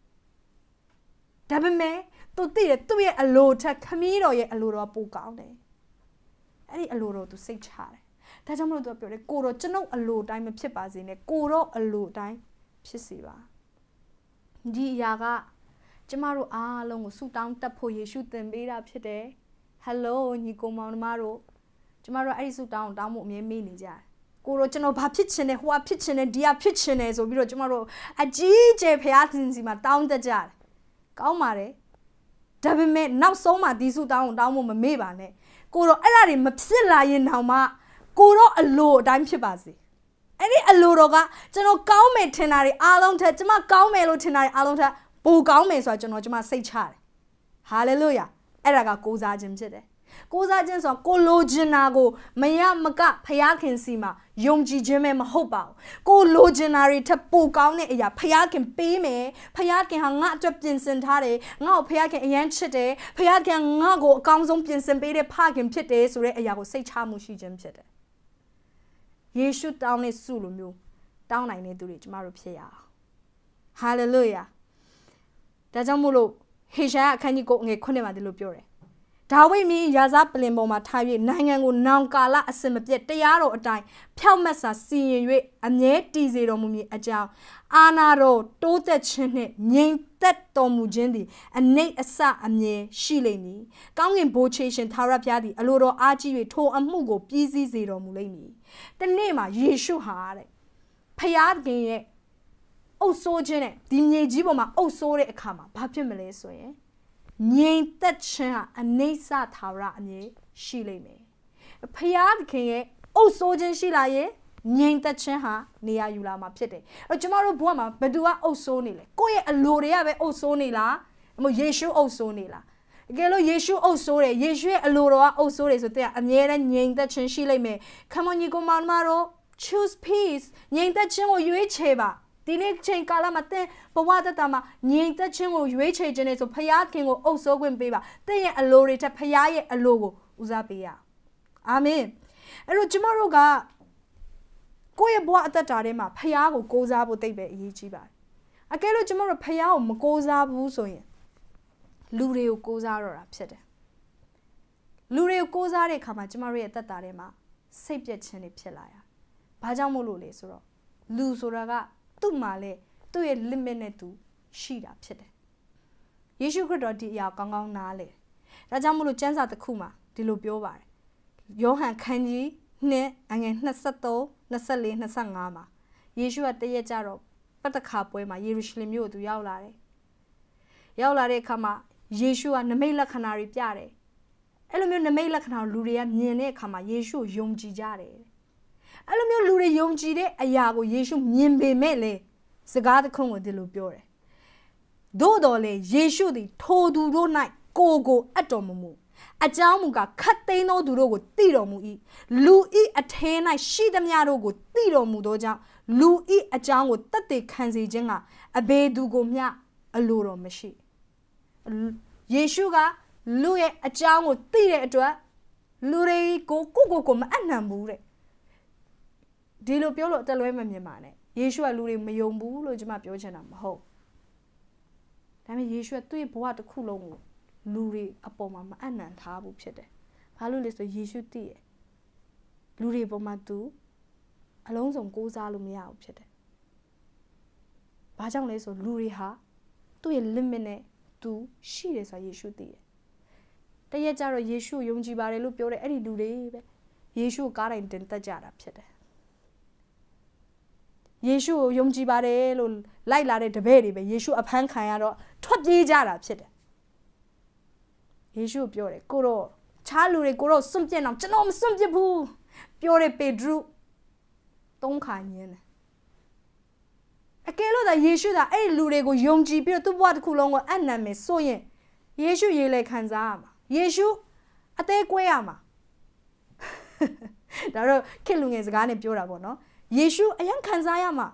ဒါပေမဲ့သူသိတယ်သူ့ရဲ့အလိုထက်ခမည်းတော်ရဲ့အလိုတော်ပိုကောင်းတယ်အဲ့ဒီအလိုတော်သူစိတ်ချတယ်ဒါကြောင့်မလို့သူပြောတယ်ကိုတော့ကျွန်ုပ်အလိုတိုင်းမဖြစ်ပါစေနဲ့ကိုတော့အလိုတိုင်းဖြစ်စေပါဒီအရာကကျမတို့အားလုံးကိုဆုတောင်းတတ်ဖို့ယေရှုသင်ပေးတာဖြစ်တယ်ဟယ်လိုညီကိုမောင်နှမတို့ကျမတို့အဲ့ဒီဆုတောင်းတောင်းဖို့အမြဲမေးနေကြတယ်ကိုတော့ကျွန်တော်ဘာဖြစ်ချင်တယ်ဟိုကဖြစ်ချင်တယ်ဒီကဖြစ်ချင်တယ်ဆိုပြီးတော့ကျမတို့အကြီးကျယ်ဖရားသခင်စီမှာတောင်းတတ်ကြတယ်ကောင်းပါတယ်ဒါပေမဲ့နောက်ဆုံးမှဒီဆုတောင်းတောင်းဖို့မမေ့ပါနဲ့ကိုတော့အဲ့ဒါတွေမဖြစ်လာရင်တောင်မှကိုတော့အလိုအတိုင်းဖြစ်ပါစေအဲ့ဒီအလိုတော်ကကျွန်တော်ကောင်းမယ်ထင်တာတွေအားလုံးထက်ကျွန်မကောင်းမယ်လို့ထင်တာတွေအားလုံးထက်ပိုကောင်းမယ်ဆိုတာကျွန်တော်ကျွန်မစိတ်ချတယ်ဟာလေလုယာအဲ့ဒါကကိုးစားခြင်းဖြစ်တယ်ကိုးစားခြင်းဆိုကိုလိုချင်တာကိုမရမကဖျားခင်စီမှာယုံကြည်ခြင်းပဲမဟုတ်ပါဘူးကိုလိုချင်တာတွေထပ်ပိုကောင်းတဲ့အရာဖျားခင်ပေးမယ်ဖျားခင်ဟာငါ့အတွက်ပြင်ဆင်ထားတယ်ငါ့ကိုဖျားခင်အရန်ချစ်တယ်ဖျားခင်ငါ့ကိုအကောင်းဆုံးပြင်ဆင်ပေးတဲ့ဖခင်ဖြစ်တယ်ဆိုတဲ့အရာကိုစိတ်ချမှုရှိခြင်းဖြစ်တယ်ယေရှုတောင်းတဲ့ဆုလိုမျိုးတောင်းနိုင်တဲ့သူတွေကျမတို့ဖြစ်ရအောင်ဟာလေလုယာဒါကြောင့်မို့လို့ဟေရှာယအခန်းကြီးကိုငယ်ခုနှစ်မှာဒီလိုပြောတယ်ဒါဝိဒ်မင်းရာဇပလင်ပေါ်မှာထား၍နိုင်ငံကိုနောင်ကာလအစင်မပြတ်တရားတော်အတိုင်းဖြောက်မတ်စွာစီရင်၍အမြဲတည်စေတော်မူမည်အကြောင်းအာနာတော်တိုးသက်ခြင်းနှင့်ငြိမ်သက်တော်မူခြင်းသည်အနိမ့်အစအမြဲရှိလိမ့်မည်ကောင်းကင်ဘိုးချေရှင်သာရဘုရားသည်အလိုတော်အားကြီး၍ထိုအမှုကိုပြည့်စည်စေတော်မူလိမ့်မည်တနေ့မှာယေရှုဟာတဲ့ဖျားခင်ရဲ့အုပ်ဆိုးခြင်းနဲ့ဒီမြေကြီးပေါ်မှာအုပ်ဆိုးတဲ့အခါမှာဘာဖြစ်မလဲဆိုရင်ငြိမ်သက်ခြင်းဟာအနိစ္စသာရအမြဲရှိလိမ့်မယ်ဖျားခင်ရဲ့အုပ်ဆိုးခြင်းရှိလာရင်ငြိမ်သက်ခြင်းဟာနေရာယူလာမှာဖြစ်တယ်အဲကျမတို့ဘဝမှာဘယ်သူကအုပ်ဆိုးနေလဲကိုယ့်ရဲ့အလိုတွေကပဲအုပ်ဆိုးနေလားမဟုတ်ယေရှုအုပ်ဆိုးနေလားအကယ်လို့ယေရှုအုပ်ဆိုးတယ်ယေရှုရဲ့အလိုတော်ကအုပ်ဆိုးတယ်ဆိုတဲ့အမြဲတမ်းငြိမ်သက်ခြင်းရှိလိမ့်မယ် Come on ညီကောင်မတို့ choose peace ငြိမ်သက်ခြင်းကိုရွေးချယ်ပါဒီနေ့ချိန်ကာလမှာသင်ဘဝတတမှာငြိမ်သက်ခြင်းကိုရွေးချယ်ခြင်းနဲ့ဆိုဖခင်ခင်ကိုအုပ်ဆိုးခွင့်ပေးပါသင်ရဲ့အလိုတွေထက်ဖခင်ရဲ့အလိုကိုဦးစားပေးရအာမင်အဲ့တော့ကျမတို့ကကိုယ့်ရဲ့ဘဝအသက်တာထဲမှာဖခင်ကိုကိုးစားဖို့တိတ်ပဲအရေးကြီးပါတယ်အကယ်လို့ကျမတို့ဖခင်ကိုမကိုးစားဘူးဆိုရင်လူတွေကိုကိုးစားတော့တာဖြစ်တယ်လူတွေကိုကိုးစားတဲ့အခါမှာကျမတို့ရဲ့အသက်တာထဲမှာစိတ်ပြည့်ခြင်းတွေဖြစ်လာရဘာကြောင့်မို့လို့လဲဆိုတော့လူဆိုတာကသူ့မှာလေသူ့ရဲ့ limit နဲ့သူရှိတာဖြစ်တယ်ယေရှုခရစ်တော်ဒီအရာကောင်းကောင်းနားလေဒါကြောင့်မို့လို့ကျမ်းစာတစ်ခုမှာဒီလိုပြောပါတယ်ယောဟန်ခန်းကြီးနှစ်အငယ်နှစ်ဆယ့်သုံး နှစ်ဆယ့်လေး နှစ်ဆယ့်ငါးမှာယေရှုကတရက်ကြတော့ပတ္တခါပွဲမှာယေရုရှလင်မြို့ကိုသူရောက်လာတယ်ရောက်လာတဲ့အခါမှာယေရှုကနမိတ်လက္ခဏာတွေပြတယ်အဲ့လိုမျိုးနမိတ်လက္ခဏာလူတွေကမြင်တဲ့အခါမှာယေရှုကိုယုံကြည်ကြတယ်အဲ့လိုမျိုးလူတွေယုံကြည်တဲ့အရာကိုယေရှုမြင်ပေမဲ့လေစကားတစ်ခုကိုဒီလိုပြောတယ်သို့တော်လေယေရှုသည်ထိုသူတို့၌ကိုယ်ကိုအပ်တော်မမူအကြောင်းမူကားခတ်သိမ်းသောသူတို့ကိုသိတော်မူ၏လူဤအထဲ၌ရှိသမျှတို့ကိုသိတော်မူသောကြောင့်လူဤအကြောင်းကိုတတ်သိခံစေခြင်းကအဘယ်သူကိုမျှအလိုတော်မရှိယေရှုကလူရဲ့အကြောင်းကိုသိတဲ့အတွက်လူတွေကိုကိုကိုကိုမအနှံဘူးတဲ့ဒီလိုပြောလို့အတက်လွဲမမြင်ပါနဲ့ယေရှုကလူတွေမယုံဘူးလို့ကျွန်မပြောချင်တာမဟုတ်ဒါပေမဲ့ယေရှုကသူ့ရဲ့ဘဝတစ်ခုလုံးကိုလူတွေအပေါ်မှာမအနှံထားဘူးဖြစ်တယ်ဘာလို့လဲဆိုယေရှုသိရဲ့လူတွေပေါ်မှာသူအလုံးစုံကိုးစားလို့မရဘူးဖြစ်တယ်ဘာကြောင့်လဲဆိုလူတွေဟာသူ့ရဲ့ limit နဲ့သူရှိတယ်ဆိုတာယေရှုသိရဲ့တရက်ကြတော့ယေရှုယုံကြည်ပါတယ်လို့ပြောတယ်အဲ့ဒီလူတွေပဲယေရှုကားတိုင်းတင်တက်ကြတာဖြစ်တယ်ယေရှုကိုယုံကြည်ပါတယ်လို့လိုက်လာတဲ့တပည့်တွေပဲယေရှုအဖမ်းခံရတော့ထွက်ပြေးကြတာဖြစ်တယ်ယေရှုပြောတယ်ကိုတော့ခြားလူတွေကိုတော့စွန့်ပြစ်အောင်ကျွန်တော်မစွန့်ပြစ်ဘူးပြောတယ်ပေဒရုသုံးခါညင်းတယ်အကယ်လို့သာယေရှုသာအဲ့ဒီလူတွေကိုယုံကြည်ပြီးတော့သူ့ဘဝတစ်ခုလုံးကိုအနံ့မယ်ဆိုရင်ယေရှုရေလေခံစားရမှာယေရှုအသေးကွဲရမှာဒါတော့ခေတ်လူငယ်စကားနဲ့ပြောတာပေါ့နော်ယေရှုအယံခံစားရမှာ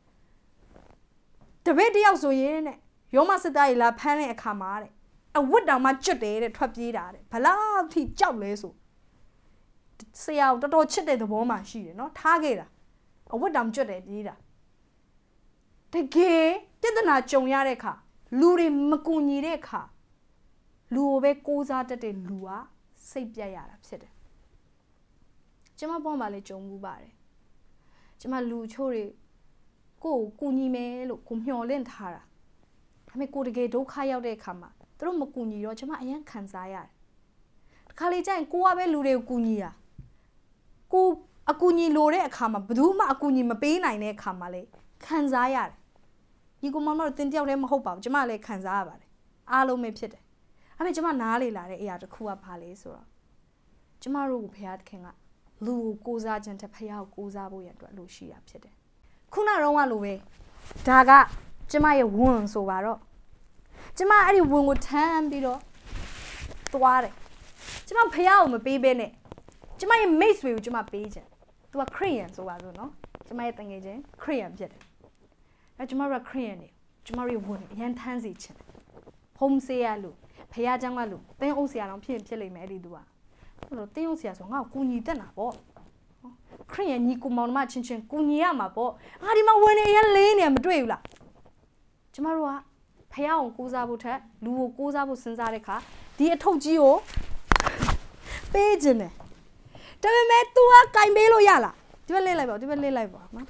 တပည့်တယောက်ဆိုရင်တဲ့ယောမစစ်သားကြီးလာဖမ်းတဲ့အခါမှာတဲ့အဝတ်တောင်မှကျွတ်တယ်တဲ့ထွက်ပြေးတာတဲ့ဘလောက်ထိကြောက်လဲဆိုဆရာတော်တော်ချစ်တဲ့သဘောမှရှိတယ်နော်ထားခဲ့တာအဝတ်တောင်ကျွတ်တယ်ပြေးတာတကယ်ပြဿနာကြုံရတဲ့အခါလူတွေမကူညီတဲ့အခါလူကိုပဲကိုးစားတတ်တဲ့လူကစိတ်ပြတ်ရတာဖြစ်တယ်ကျမပေါ်မှာလည်းကြုံမှုပါတယ်ကျမလူချို့တွေကိုကိုကူညီမယ်လို့ကိုမျှော်လင့်ထားတာဒါပေမဲ့ကိုတကယ်ဒုက္ခရောက်တဲ့အခါမှာသူတို့မကူညီတော့ကျမအရင်ခံစားရတယ်တခါလေကျရင်ကိုကပဲလူတွေကိုကူညီတာကိုအကူညီလိုတဲ့အခါမှာဘယ်သူမှအကူညီမပေးနိုင်တဲ့အခါမှာလေခံစားရတယ်ညီကောင်မတို့တင်တယောက်လည်းမဟုတ်ပါဘူးကျမလည်းခံစားရပါတယ်အားလုံးပဲဖြစ်တယ်ဒါပေမဲ့ကျမနားလေလာတဲ့အရာတစ်ခုကဘာလဲဆိုတော့ကျမတို့ကိုဘုရားသခင်ကလူကိုကိုးစားခြင်းတဲ့ဖခင်ကိုကိုးစားဖို့ရအတွက်လို့ရှိတာဖြစ်တယ်ခုနတော့ကလိုပဲဒါကကျမရဲ့ဝန်ဆိုပါတော့ကျမအဲ့ဒီဝန်ကိုထမ်းပြီးတော့သွားတယ်ကျမဖះကိုမပေးဘဲနဲ့ကျမရဲ့မိတ်ဆွေကိုကျမပေးခြင်းသူကခရစ်ယာန်ဆိုပါစို့နော်ကျမရဲ့တငယ်ချင်းခရစ်ယာန်ဖြစ်တယ်အဲကျမတို့ကခရစ်ယာန်နေကျမတို့ရဲ့ဝန်အရန်ထမ်းစီခြင်း home ဆေးရလို့ဖះเจ้าကလို့တင်းအုပ်ဆရာတော်ဖြစ်ဖြစ်လိမ့်မယ်အဲ့ဒီသူကအဲ့တော့တင်းအုပ်ဆရာဆိုငါ့ကိုကူညီတတ်တာပေါ့ခရစ်ယာန်ညီကိုမောင်နှမချင်းချင်းကူညီရမှာပေါ့ငါဒီမှာဝင်နေရလေးနေမတွေ့ဘူးလားကျမတို့ကဖះအောင်ကိုးစားဖို့ထက်လူကိုကိုးစားဖို့စဉ်းစားတဲ့ခါဒီအထုပ်ကြီးကိုပေးခြင်းတယ်ဒါပေမဲ့ तू ကကင်ပေးလို့ရလားဒီဘက်လေးလိုက်ပါဒီဘက်လေးလိုက်ပါနော်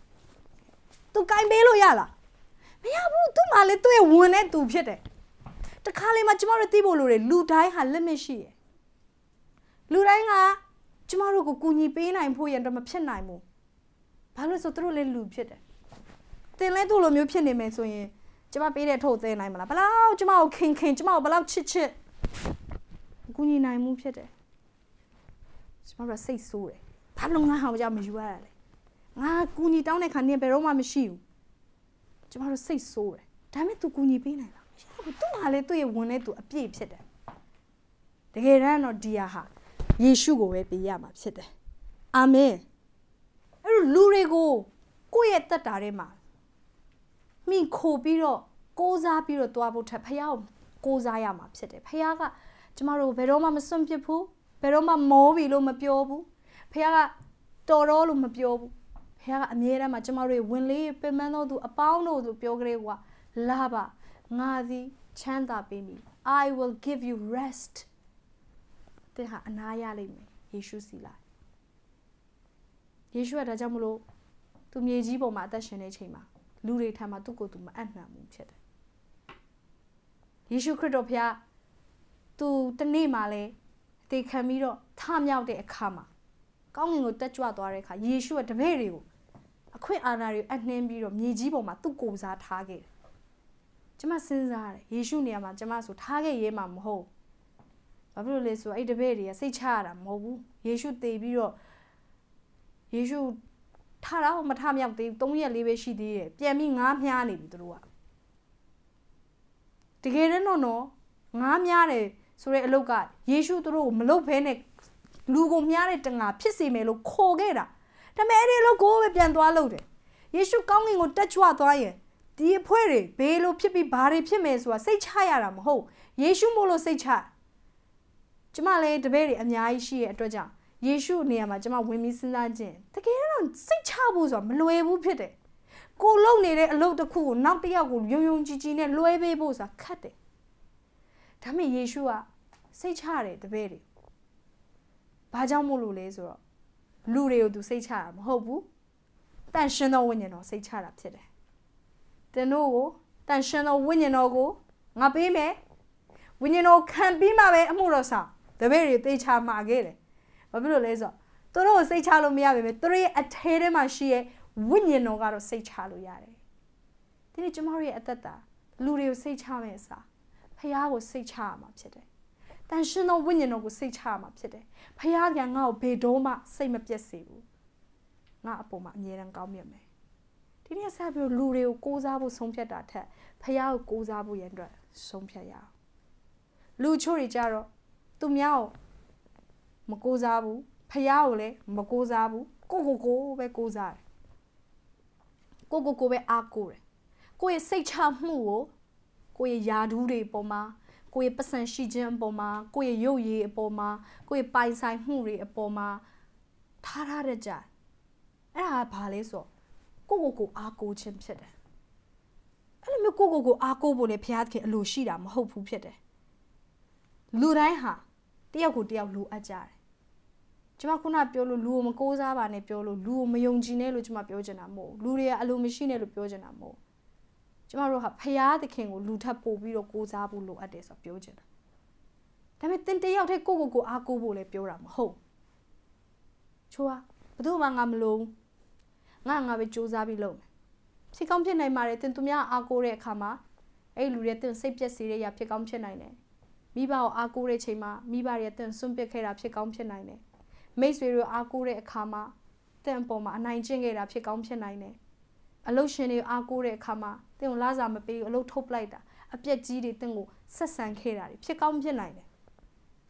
तू ကင်ပေးလို့ရလားမရဘူး तू မှလည်းသူ့ရဲ့ဝင်နဲ့ तू ဖြစ်တယ်တခါလေမှကျမတို့သိဖို့လိုတယ်လူတိုင်းဟာ limit ရှိရယ်လူတိုင်းကကျမတို့ကိုကူညီပေးနိုင်ဖို့ရတော့မဖြစ်နိုင်ဘူးဘာလို့ဆိုသူတို့လည်းလူဖြစ်တယ်တင်လဲသူ့လိုမျိုးဖြစ်နေမယ်ဆိုရင်ကျမပေးတဲ့ထုတ်သေးနိုင်မလားဘလောက်ကျမကိုခင်ခင်ကျမကိုဘလောက်ချစ်ချစ်ကူညီနိုင်မှုဖြစ်တယ်ကျမတို့စိတ်ဆိုးတယ်ဘာလို့ငါဟောင်ကြမယူရတာလဲငါကူညီတောင်းတဲ့ခါနင်ဘယ်တော့မှမရှိဘူးကျမတို့စိတ်ဆိုးတယ်ဒါပေမဲ့ तू ကူညီပေးနိုင်လားမရှိဘူး तू ဟာလေသူ့ရဲ့ဝင်နဲ့ तू အပြည့်ဖြစ်တယ်တကယ်တမ်းတော့ဒီဟာယေရှုကိုပဲပေးရမှာဖြစ်တယ်အာမင်အဲ့လိုလူတွေကိုကိုယ့်ရဲ့တက်တာထဲမှာမိခိုပြီးတော့ကိုးစားပြီးတော့တွားဖို့ထက်ဖះကိုကိုးစားရမှာဖြစ်တယ်ဖះကကျမတို့ဘယ်တော့မှမစွန့်ပစ်ဘူးဘယ်တော့မှမောပြီလို့မပြောဘူးဖះကတော်တော်လို့မပြောဘူးဖះကအမြဲတမ်းမှာကျမတို့ဝင်လေးပင်ပန်းတော့သူအပေါင်းတို့လို့ပြောကြတဲ့ကွာလာပါငါသည်ချမ်းသာပေးမည် I will give you rest တဲ့ဟာအနားရလိမ့်မယ်ယေရှုစီလာယေရှုကဒါကြောင့်မလို့သူမြေကြီးပေါ်မှာအသက်ရှင်နေချိန်မှာလူတွေထံမှာသူ့ကိုယ်သူမအပ်နှံမှုဖြစ်တယ်ယေရှုခရစ်တော်ဖះသူတနေ့မှလည်းအသေးခံပြီးတော့ထမြောက်တဲ့အခါမှာကောင်းကင်ကိုတက်ကြွသွားတဲ့အခါယေရှုကတပည့်တွေကိုအခွင့်အာဏာတွေအနှင်းပြီးတော့မြေကြီးပေါ်မှာသူ့ကိုယ်စားထားခဲ့တယ်ကျမစဉ်းစားတယ်ယေရှုနေရာမှာကျမဆိုထားခဲ့ရဲမှာမဟုတ်ဘာဖြစ်လို့လဲဆိုတော့အဲ့တပည့်တွေကစိတ်ချရတာမဟုတ်ဘူးယေရှုတည်ပြီးတော့ယေရှုထားတော့မထမြောက်သေးဘူးသုံးရက်လေးပဲရှိသေးတယ်ပြန်ပြီးငားမြားနေပြီတို့ကတကယ်တော့နော်ငားမြားတယ်ဆိုတဲ့အလုပ်ကယေရှုတို့ကိုမလုပ်ဘဲနဲ့လူကိုမြားတဲ့တငါဖြစ်စေမယ်လို့ခေါ်ခဲ့တာဒါပေမဲ့အဲ့ဒီအလုပ်ကိုပဲပြန်သွားလုပ်တယ်ယေရှုကောင်းကင်ကိုတက်ကြွသွားရင်ဒီအဖွဲတွေဘေးလိုဖြစ်ပြီးဘာတွေဖြစ်မယ်ဆိုတာစိတ်ချရတာမဟုတ်ယေရှုမို့လို့စိတ်ချကျမလည်းတပည့်တွေအများကြီးရှိရဲ့အတွက်ကြောင့်ယေရှုနေရာမှာကျမဝင်ပြီးစဉ်းစားခြင်းတကယ်တော့စိတ်ချဖို့ဆိုတာမလွယ်ဘူးဖြစ်တယ်ကိုလုံနေတဲ့အလုပ်တစ်ခုကိုနောက်တစ်ယောက်ကိုယုံယုံကြည်ကြည်နဲ့လွှဲပေးဖို့ဆိုတာခက်တယ်ဒါပေမဲ့ယေရှုကစိတ်ချတယ်တပည့်တွေဘာကြောင့်မို့လို့လဲဆိုတော့လူတွေကိုသူစိတ်ချတာမဟုတ်ဘူးတန်ရှင်သောဝိညာဉ်တော်စိတ်ချတာဖြစ်တယ်တင်တို့ကိုတန်ရှင်သောဝိညာဉ်တော်ကိုငါပေးမယ်ဝိညာဉ်တော်ခံပြီးမှပဲအမှုတော်ဆောင်တပည့်တွေသိချမှာခဲ့တယ်ဘာဖြစ်လို့လဲဆိုတော့သူတို့ကိုစိတ်ချလို့မရပါဘူးသူတို့ရဲ့အထဲထဲမှာရှိရဲ့ဝိညာဉ်တော်ကတော့စိတ်ချလို့ရတယ်ဒီနေ့ကျမတို့ရဲ့အသက်တာလူတွေကိုစိတ်ချမဲ့အစားဖခင်ကိုစိတ်ချရမှာဖြစ်တယ်တန်ရှင်သောဝိညာဉ်တော်ကိုစိတ်ချရမှာဖြစ်တယ်ဖခင်ကငါ့ကိုဘယ်တော့မှစိတ်မပြတ်စေဘူးငါအပေါ်မှာအမြဲတမ်းကောင်းမြတ်မယ်ဒီနေ့ဆက်ပြီးလူတွေကိုကိုးစားဖို့ဆုံးဖြတ်တာထက်ဖခင်ကိုကိုးစားဖို့ရန်အတွက်ဆုံးဖြတ်ရအောင်လူချို့တွေကြတော့သူများကိုမကိုးစားဘူးဖခင်ကိုလည်းမကိုးစားဘူးကိုကိုကိုပဲကိုးစားတယ်ကိုကိုကိုပဲအားကိုးတယ်ကိုယ့်ရဲ့စိတ်ချမှုကိုကိုယ့်ရဲ့ယာဒူးတွေပေါ်မှာကိုယ့်ရဲ့ပတ်စံရှိခြင်းအပေါ်မှာကိုယ့်ရဲ့ရုပ်ရည်အပေါ်မှာကိုယ့်ရဲ့ပိုင်ဆိုင်မှုတွေအပေါ်မှာထားထားတဲ့ကြအဲ့ဒါဘာလဲဆိုကိုကိုကိုအားကိုးခြင်းဖြစ်တယ်အဲ့လိုမျိုးကိုကိုကိုအားကိုးဖို့လေဖခင်ခင်အလိုရှိတာမဟုတ်ဘူးဖြစ်တယ်လူတိုင်းဟာတယောက်ကိုတယောက်လိုအပ်ကြတယ်ကျမခုနပြောလို့လူကိုမကိုးစားပါနဲ့ပြောလို့လူကိုမယုံကြည်နဲ့လို့ကျမပြောချင်တာမဟုတ်လူတွေကအလိုမရှိနဲ့လို့ပြောချင်တာမဟုတ်ကျမတို့ဟာဖခင်သခင်ကိုလူထပ်ပို့ပြီးတော့ကိုးစားဖို့လိုအပ်တယ်ဆိုပြောချင်တာဒါပေမဲ့တင်တယောက်တည်းကိုကိုကိုအားကိုးဖို့လည်းပြောတာမဟုတ်ချိုးကဘယ်သူမှငါမလို့ငါငါပဲစူးစမ်းပြီးလုပ်မယ်ဖြစ်ကောင်းဖြစ်နိုင်ပါတယ်တင်သူများအားကိုးတဲ့အခါမှာအဲ့လူတွေတင်စိတ်ပြက်စေတဲ့အရာဖြစ်ကောင်းဖြစ်နိုင်တယ်မိဘကိုအားကိုးတဲ့ချိန်မှာမိဘတွေတင်စွန့်ပစ်ခဲ့တာဖြစ်ကောင်းဖြစ်နိုင်တယ်မိတ်ဆွေတွေအားကိုးတဲ့အခါမှာတင်အပေါ်မှာအနိုင်ကျင့်ခဲ့တာဖြစ်ကောင်းဖြစ်နိုင်တယ်အလုရှင်တွေအားကိုးတဲ့အခါမှာတင်ကိုလာစားမပေးဘူးအလုထုတ်ပလိုက်တာအပြက်ကြီးတွေတင်ကိုဆက်ဆံခဲ့တာဖြစ်ကောင်းဖြစ်နိုင်တယ်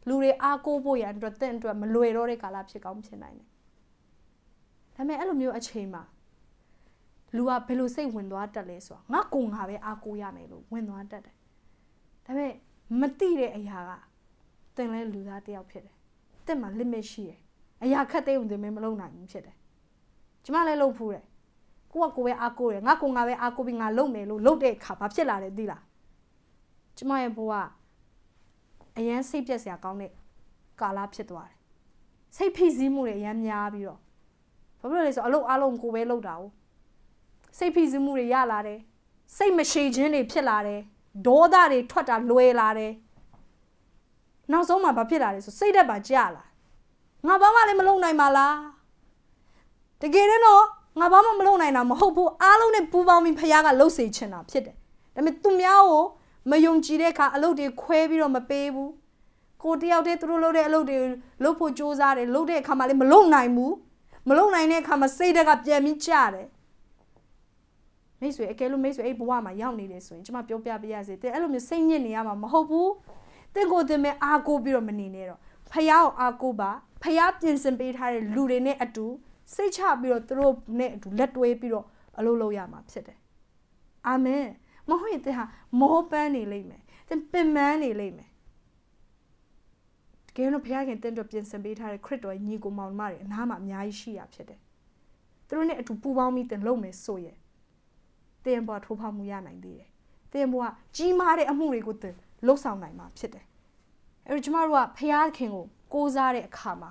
လူတွေအားကိုးဖို့ရန်အတွက်တင့်အတွက်မလွယ်တော့တဲ့ကာလဖြစ်ကောင်းဖြစ်နိုင်တယ်ဒါပေမဲ့အဲ့လိုမျိုးအချိန်မှာလူကဘယ်လိုစိတ်ဝင်သွားတတ်လဲဆိုတော့ငါကိုငါပဲအားကိုးရမယ်လို့ဝင်သွားတတ်တယ်ဒါပေမဲ့မသိတဲ့အရာကတင်လဲလူသားတယောက်ဖြစ်တယ်တက်မှာ limit ရှိတယ်အရာခက်သေးုံတင်မလုပ်နိုင်ဘူးဖြစ်တယ်ကျမလည်းလုပ်ဖူးတယ်ကိုကကိုပဲအားကိုးတယ်ငါကိုငါပဲအားကိုးပြီးငါလုပ်မယ်လို့လုပ်တဲ့အခါဘာဖြစ်လာလဲသိလားကျမရဲ့ဘဝအရန်စိတ်ပြက်စရာကောင်းတဲ့ကာလဖြစ်သွားတယ်စိတ်ဖိစီးမှုတွေအရန်များပြီးတော့ဘာဖြစ်လို့လဲဆိုအလုပ်အလုံးကိုပဲလုပ်တာ哦စိတ်ဖိစီးမှုတွေရလာတယ်စိတ်မရှိခြင်းတွေဖြစ်လာတယ်ဒေါသတွေထွက်တာလွယ်လာတယ်နောက်ဆုံးမှာဘာဖြစ်လာလဲဆိုစိတ်ဓာတ်ပါကျလာငါဘာမှလည်းမလုပ်နိုင်ပါလားတကယ်တော့ငါဘာမှမလုပ်နိုင်တာမဟုတ်ဘူးအားလုံးနဲ့ပူပေါင်းပြီးဖခင်ကလှုပ်စေချင်တာဖြစ်တယ်ဒါပေမဲ့သူများကိုမယုံကြည်တဲ့အခါအလုပ်တွေခွဲပြီးတော့မပေးဘူးကိုတယောက်တည်းသူတို့လုပ်တဲ့အလုပ်တွေလုပ်ဖို့ကြိုးစားတယ်လုပ်တဲ့အခါမှာလည်းမလုပ်နိုင်ဘူးမလုပ်နိုင်တဲ့အခါမှာစိတ်ဓာတ်ကပြန်ပြီးကျတယ်မိတ်ဆွေအကယ်လို့မိတ်ဆွေအဲ့ဘဝမှာရောက်နေတယ်ဆိုရင်ကျွန်မပြောပြပေးရစေတဲ့အဲ့လိုမျိုးစိတ်ညစ်နေရမှာမဟုတ်ဘူးတင့်ကိုယ်တင်မဲ့အားကိုးပြီးတော့မနေနဲ့တော့ဖခင်ကိုအားကိုးပါဖခင်ပြင်ဆင်ပေးထားတဲ့လူတွေနဲ့အတူစိတ်ချပြီးတော့သူတို့နဲ့အတူလက်တွဲပြီးတော့အလုပ်လုပ်ရမှာဖြစ်တယ်အာမင်မဟုတ်ရင်တဲ့ဟာမောပန်းနေလိမ့်မယ်တင်ပင်ပန်းနေလိမ့်မယ်တကယ်လို့ဖခင်တင်တော့ပြင်ဆင်ပေးထားတဲ့ခရစ်တော်ညီကိုမောင်မတွေအနားမှာအများကြီးရှိရဖြစ်တယ်သူတို့နဲ့အတူပူးပေါင်းပြီးတင်လုပ်မယ်ဆိုရင်တင်ဘွားထိုးဖောက်မှုရနိုင်သေးတယ်တင်ဘွားကြီးမားတဲ့အမှုတွေကိုတင်လှုပ်ဆောင်နိုင်မှာဖြစ်တယ်အဲ့တော့ကျမတို့ကဖခင်ကိုကိုးစားတဲ့အခါမှာ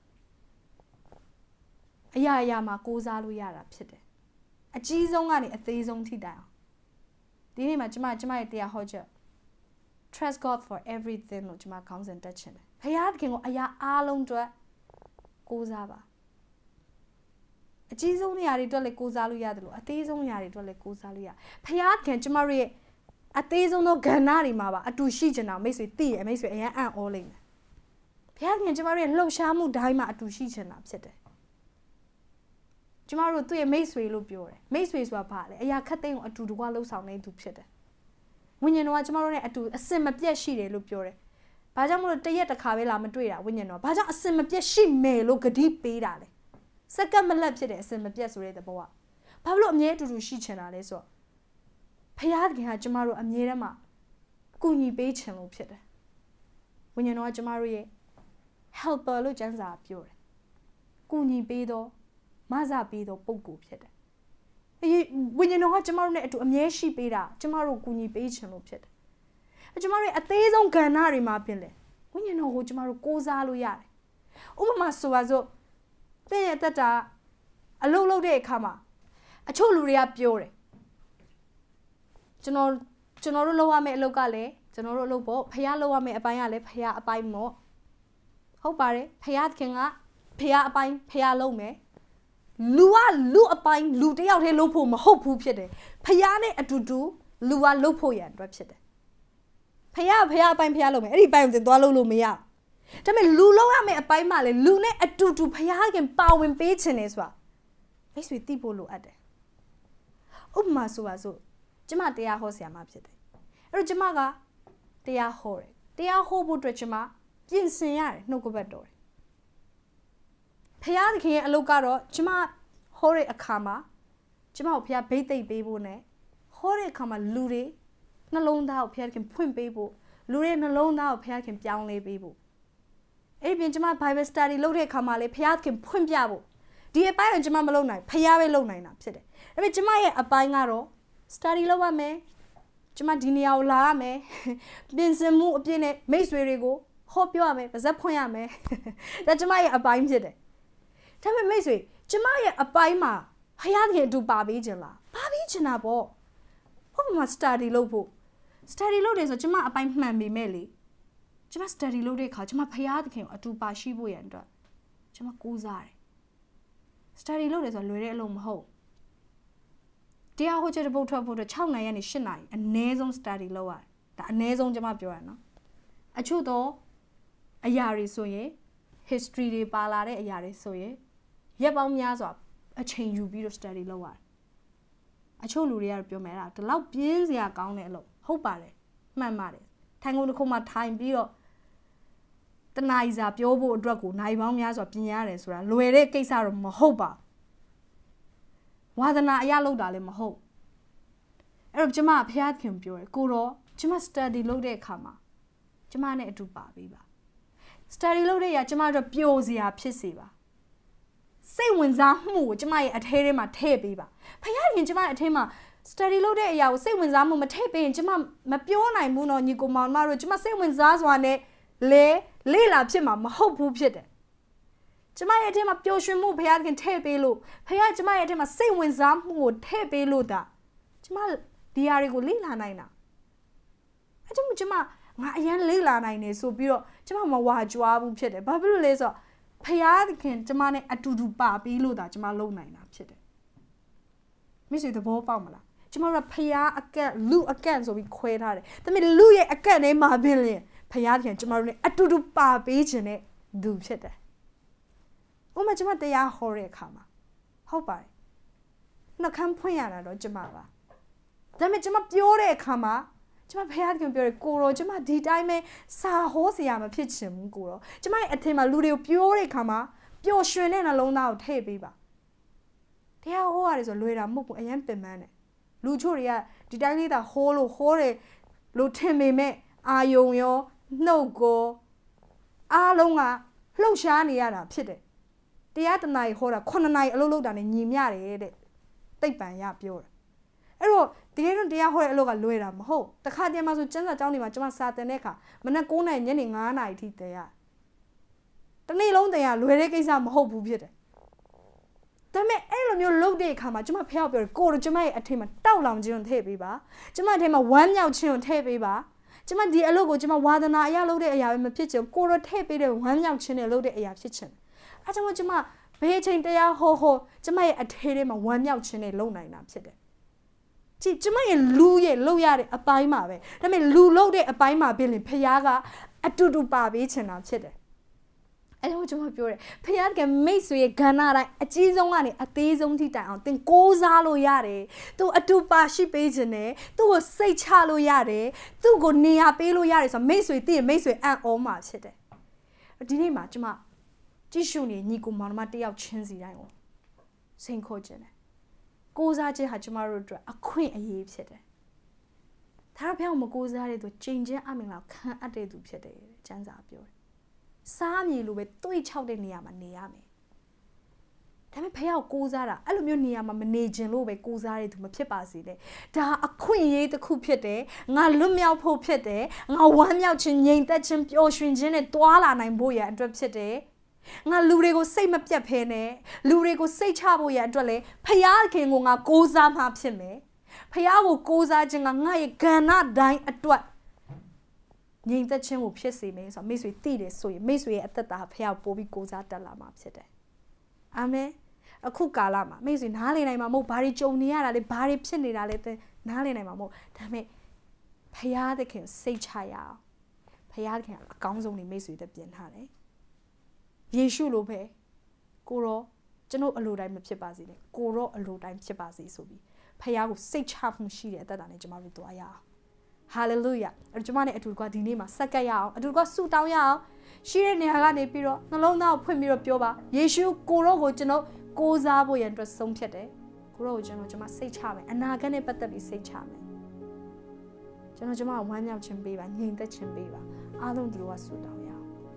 အရာအရာမှာကိုးစားလို့ရတာဖြစ်တယ်အကြီးဆုံးကနေအသေးဆုံးထိတိုင်အောင်ဒီနေ့မှာကျမကျမရဲ့တရားဟောချက် trust God for everything လို့ကျမခေါင်းစဉ်တက်ချင်တယ်ဖခင်ကိုအရာအားလုံးအတွက်ကိုးစားပါအကြီးဆုံးနေရာတွေအတွက်လည်းကိုးစားလို့ရတယ်လို့အသေးဆုံးနေရာတွေအတွက်လည်းကိုးစားလို့ရဖခင်ကျမတို့ရဲ့အသေးဆုံးသောကဏ္ဍတွေမှာပါအတူရှိချင်တာမိတ်ဆွေသိရမိတ်ဆွေအရင်အံ့ဩလိမ့်မယ်ဖခင်ကျမတို့ရဲ့လှုပ်ရှားမှုတိုင်းမှာအတူရှိချင်တာဖြစ်တယ်ကျမတို့သူ့ရဲ့မိတ်ဆွေလို့ပြောတယ်မိတ်ဆွေဆိုတာဘာလဲအရာခက်သိမ်းကိုအတူတကွလှုပ်ဆောင်နေသူဖြစ်တယ်ဝိညာဉ်တော်ကကျမတို့နဲ့အတူအစင်မပြတ်ရှိတယ်လို့ပြောတယ်ဘာကြောင့်မလို့တရက်တစ်ခါပဲလာမတွေ့တာဝိညာဉ်တော်ဘာကြောင့်အစင်မပြတ်ရှိမယ်လို့ဂတိပေးတာလဲစက္ကန့်မလက်ဖြစ်တဲ့အစင်မပြတ်ဆိုတဲ့သဘောကဘာလို့အမြဲတူတူရှိချင်တာလဲဆိုတော့ဖခင်ကကျမတို့အမြဲတမ်းမှာကူညီပေးချင်လို့ဖြစ်တယ်ဝိညာဉ်တော်ကကျမတို့ရဲ့ helper လို့ကျမ်းစာပြောတယ်ကူညီပေးတော့မဆပေးတော့ပုံကိုဖြစ်တယ်အေးဝိညာဉ်တော်ကကျမတို့နဲ့အတူအမြဲရှိပေးတာကျမတို့ကူညီပေးချင်လို့ဖြစ်တယ်အဲကျမတို့ရဲ့အသေးဆုံးကဏ္ဍတွေမှာပြင်လေဝိညာဉ်တော်ကိုကျမတို့ကိုးစားလို့ရတယ်ဥပမာဆိုပါစို့တဲ့ရဲ့တက်တာအလုပ်လုပ်တဲ့အခါမှာအချို့လူတွေကပြောတယ်ကျွန်တော်ကျွန်တော်တို့လုပ်ရမယ့်အလုပ်ကလည်းကျွန်တော်တို့အလုပ်ပေါ့ဖះလုပ်ရမယ့်အပိုင်းကလည်းဖះအပိုင်းပေါ့ဟုတ်ပါတယ်ဖះခင်ကဖះအပိုင်းဖះလုပ်မယ်လူကလူအပိုင်းလူတယောက်တည်းလုပ်ဖို့မဟုတ်ဘူးဖြစ်တယ်ဖះနဲ့အတူတူလူကလုပ်ဖို့ရန်အတွက်ဖြစ်တယ်ဖះဖះအပိုင်းဖះလုပ်မယ်အဲ့ဒီပိုင်းကိုသွားလုပ်လို့မရဒါပေမဲ့လူလုပ်ရမယ့်အပိုင်းမှလည်းလူနဲ့အတူတူဖះခင်ပါဝင်ပေးခြင်းနေဆိုတာမိတ်ဆွေသိဖို့လိုအပ်တယ်ဥပမာဆိုပါစို့ကျမတရားဟောဆရာမဖြစ်တယ်အဲ့တော့ကျမကတရားဟောတယ်တရားဟောဖို့အတွက်ကျမပြင်ဆင်ရတယ်နှုတ်ကပတ်တော်တယ်ဖခင်သခင်ရဲ့အလုပ်ကတော့ကျမဟောတဲ့အခါမှာကျမကိုဖခင်ဘိတ်သိက်ပေးဖို့နဲ့ဟောတဲ့အခါမှာလူတွေနှလုံးသားကိုဖခင်ဖွင့်ပေးဖို့လူတွေနှလုံးသားကိုဖခင်ပြောင်းလဲပေးဖို့အဲ့ဒီပြင်ကျမ Bible Study လုပ်တဲ့အခါမှာလေဖခင်ဖွင့်ပြဖို့ဒီအပိုင်းကိုကျမမလုပ်နိုင်ဖခင်ပဲလုပ်နိုင်တာဖြစ်တယ်ဒါပေမဲ့ကျမရဲ့အပိုင်းကတော့ study လုပ်ရမယ်ကျမဒီနေရာကိုလာရမယ်ပြင်ဆင်မှုအပြည့်နဲ့မိတ်ဆွေတွေကိုဟောပြောရမယ်ပါဇက်ဖွင့်ရမယ်ဒါကျမရဲ့အပိုင်းဖြစ်တယ်ဒါပေမဲ့မိတ်ဆွေကျမရဲ့အပိုင်းမှာဖခင်ခင်အတူပါပေးခြင်းလားပါပေးခြင်းတာပေါ့ဟုတ်ပါမ study လုပ်ဖို့ study လုပ်တယ်ဆိုကျမအပိုင်းမှန်ပေမဲ့လေကျမ study လုပ်တဲ့အခါကျမဖခင်ခင်ကိုအတူပါရှိဖို့ရန်အတွက်ကျမကူးစားတယ် study လုပ်တယ်ဆိုလွယ်တဲ့အလုပ်မဟုတ်တရားဟောချက်တစ်ပုဒ်ထွက်ဖို့အတွက်၆နိုင်ကနေ၈နိုင်အနည်းဆုံး study လုပ်ရတယ်ဒါအနည်းဆုံးကျမပြောရနော်အချို့တော့အရာတွေဆိုရင် history တွေပါလာတဲ့အရာတွေဆိုရင်ရက်ပေါင်းများစွာအချိန်ယူပြီးတော့ study လုပ်ရတယ်အချို့လူတွေကပြောမယ်အဲ့ဒါဒီလောက်ပြင်းစရာကောင်းတဲ့အလုပ်ဟုတ်ပါတယ်မှန်ပါတယ်ထိုင်ကုန်တစ်ခုမှထိုင်ပြီးတော့ Taniza, Piobo, Drago, Naivamias or Pinares, or Luere Kesar Mahoba. Wadana Yalo Dalim Maho. Arab Jama Piat Kimpure, Kuro, Jama study Lode Kama. Jamane to Babiba. Study Lode Yajama Piozia Pisiva. Say when Zamu, Jamai at Herema Tebiba. Payan Jama at Hema. Study Lode ya say when Zamu Matepe and Jama Mapiona Muno Nico Maro Jama say when Zazwane le Lila Jima Mahopu Pit. Jama at him a Pioshimu Payat can tebelo. Payat Jama at him a say when Zamu tebelo da. Jama Diarigo Lila Nina. I don't Jama my young Lila Nine so pure Jama Wajua Pit. Babu Laser Payat can Jamane at to do Babi Luda Jama low nine up Pit. Miss the ball formula. Jamara Paya again, Lu again, so we quite hard. The middle Louis again, a marbillion. Payadian, Jamari, a to do bar beach in it, do cheddar. Oh, my Jama, they are horror kama. How by? No, come Poyana or Jamara. Damn it, Jama Pure kama. Jama Payadian Pure Goro, Jama did I may sa horseyama pitching Goro. Jama atema Ludio Pure kama. Pure shredding alone out, hey, baby. They are all as a lawyer, Mopo and man. Luchoria, did I need a hollow horror? Loteme me, ayo, no go. Ah, longa, low shiny ana, pity. The other night, horror, corner night, a low than a yimyari, they ban ya pure. Ero, the end of the hour, look at Luera, ho. The cardiac muscle general down in my Jama Sataneka, Manacona and Yenning an I teeth there. The nail on there, Lueric is a hope of it. The me elon low day come, Jama Pelber, go to Jama at him a down June tabiba. Jama him a one yaw chin tabiba. Jama the logo Jama Wadana yellow day I am a picture, go to tabi the one yaw chin a low day I kitchen. I don't want Jama, paying they are ho ho, Jama at him a one yaw chin a low nine up said. Jama Louie low yard a by my way. Let me loo low day a by my billing payaga at to do baby chin up said. I don't want to pure. Payat can make so a ganara, a cheese on one, a days on tea down, then goes alo yare, to a two bashi pagene, to a say chalo yare, to go near pelo yaris, and make so it dear, make so and all much. Didn't much ma. Jishuni, Nico Marmati of Chinzi. Saint Cogene. Goes at Hachamaru, a queen a yeep said. Tarapelmo goes at it to change it. I mean, I can't a day to pit it. Chance up your. Sammy Lube, three child in Niama Niame. Tell me pay out Gozara, Aluminium, managing Lube Gozari to Mapipasi. Da a queen the coupete, Nalumia popete, now one yaw chin yen that chimp ocean gin and Dwala nine boya and drop city. Now Lurego say Mapia pene, Lurego say Chaboya dwelle, Payalking on a Goza mapsime. Payao Goza jing a night cannot die at what. Ning that chin will pierce me, so miss with tea, so you miss we at the hair Bobby goes at the lama today. Ame a cook lama, miss in Harley Mamo, Barry Jonia, the Barry Pinny, I let the Nally Mamo, Tame Payade can say chaya. Payade can accounts only miss with the Bien Harley. Yeshu Lope Goro, General Alodime Chipazzi, Goro Alodime Chipazzi, so be Payago say chap from she at the Danajama Doya. Hallelujah. Arjumani at Urga Dinima, Sakaya, at Urga Sutaya. She and Nihagane Piro, no longer put me up Yoba. Yeshu, Goro, Gojano, Gozabo and dress some tete. Goro, Jano Jama say charming, and Nagane Patabi say charming. Jano Jama, one yaw chimbiva, ning the chimbiva. I don't do a Sudaya.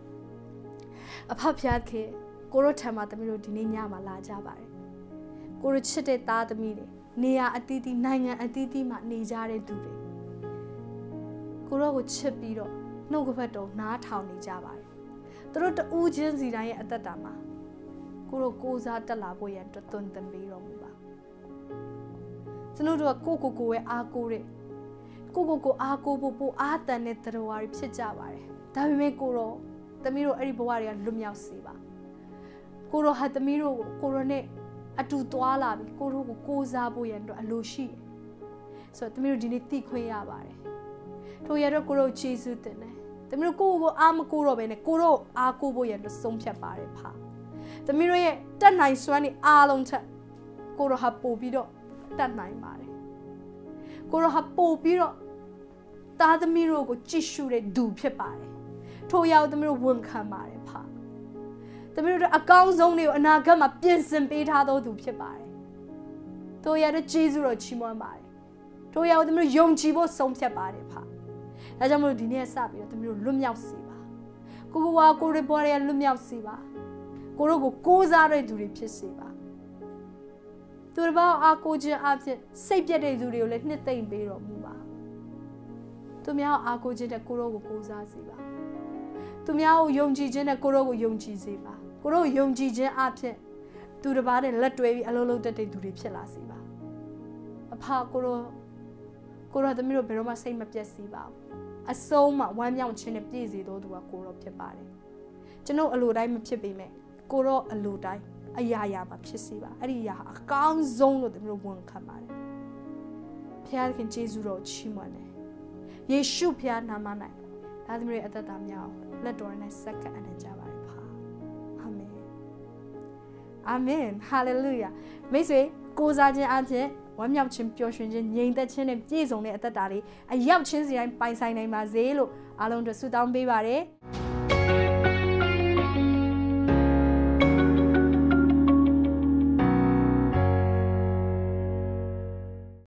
A papiake, Goro Tama the Miro Dininya Malaja. Goro Chite ta the meeting. Nia a titi, Nanya a titi, ma Nijare Dure. Goro would chip beetle, no governo, not towny java. The road to Ujin Zidai at the Dama. Goro goes out the laboy and to turn them be romuba. The no to a coco go a gore. Coco go a go bo at the net the wari pijava. Tame Goro, the miro eriboari and lumia siva. Goro had the miro corone a two toala, Goro goes a boy and a loshi. So the miro didn't think we are. Toyero Goro Jesu tene. The Mirko am Goro and a Goro a Gobo and the Sompia Barre pa. The Mire, that night swani alon ta Goro ha bobido, that night mare. Goro ha bobido, that the Miro go Jishure do pepare. ထိုရောက်သမီးတို့ဝန်ခံပါတယ်ဖသမီးတို့အကောင်းဆုံးတွေကိုအနာဂတ်မှာပြင်ဆင်ပေးထားသောသူဖြစ်ပါတယ်တို့ရတဲ့ဂျေဇုတော်ချီးမွမ်းပါတယ်တို့ရောက်သမီးတို့ယုံကြည်ဖို့ဆုံးဖြတ်ပါတယ်ဖဒါကြောင့်မလို့ဒီနေ့စပြီးတော့သမီးတို့လွတ်မြောက်စေပါကိုကိုဝါကိုရပေါ်ရလွတ်မြောက်စေပါကိုတို့ကိုကိုးစားတဲ့သူတွေဖြစ်စေပါသူတို့ဘောအားကိုခြင်းအဖြစ်စိတ်ပြတ်တဲ့သူတွေကိုလည်းနှစ်သိမ့်ပေးတော်မူပါသူများအားကိုခြင်းတဲ့ကိုတို့ကိုကိုးစားစေပါသူများကိုယုံကြည်ခြင်းနဲ့ကိုတို့ကိုယုံကြည်စေပါကိုတို့ယုံကြည်ခြင်းအဖြစ်သူတစ်ပါးနဲ့လက်တွဲပြီးအလုံးလုံးတက်တဲ့သူတွေဖြစ်လာစေပါအဖကိုတို့ကိုတို့သမီးတို့ဘယ်တော့မှစိတ်မပြတ်စေပါဘူးအဆုံးမှာဝမ်းမြောက်ခြင်းနဲ့ပြည့်စေတော်သူကကိုတော့ဖြစ်ပါတယ်ကျွန်ုပ်အလိုတိုင်းမဖြစ်ပေမဲ့ကိုတော့အလိုတိုင်းအရာရာမှာဖြစ်စေပါအဲ့ဒီအရာအကောင်းဆုံးလို့တို့ဝန်ခံပါတယ်ဖခင်ယေရှုတော်ချီးမွမ်းတယ်ယေရှုဖခင်နာမ၌ဒါသမီးရဲ့အသက်တာများလက်တော်နဲ့စက္ကန့်အနေကြပါရပါအာမင်အာမင်ဟာလေလုယာမိတ်ဆွေကိုးစားခြင်းအပြင်ဝမ်းမြောက်ခြင်းပျော်ရွှင်ခြင်းငြိမ်သက်ခြင်းနဲ့ပြည့်စုံတဲ့အသက်တာလေးအရောက်ချင်းစီတိုင်းပိုင်ဆိုင်နိုင်ပါစေလို့အားလုံးတို့ဆုတောင်းပေးပါရစေ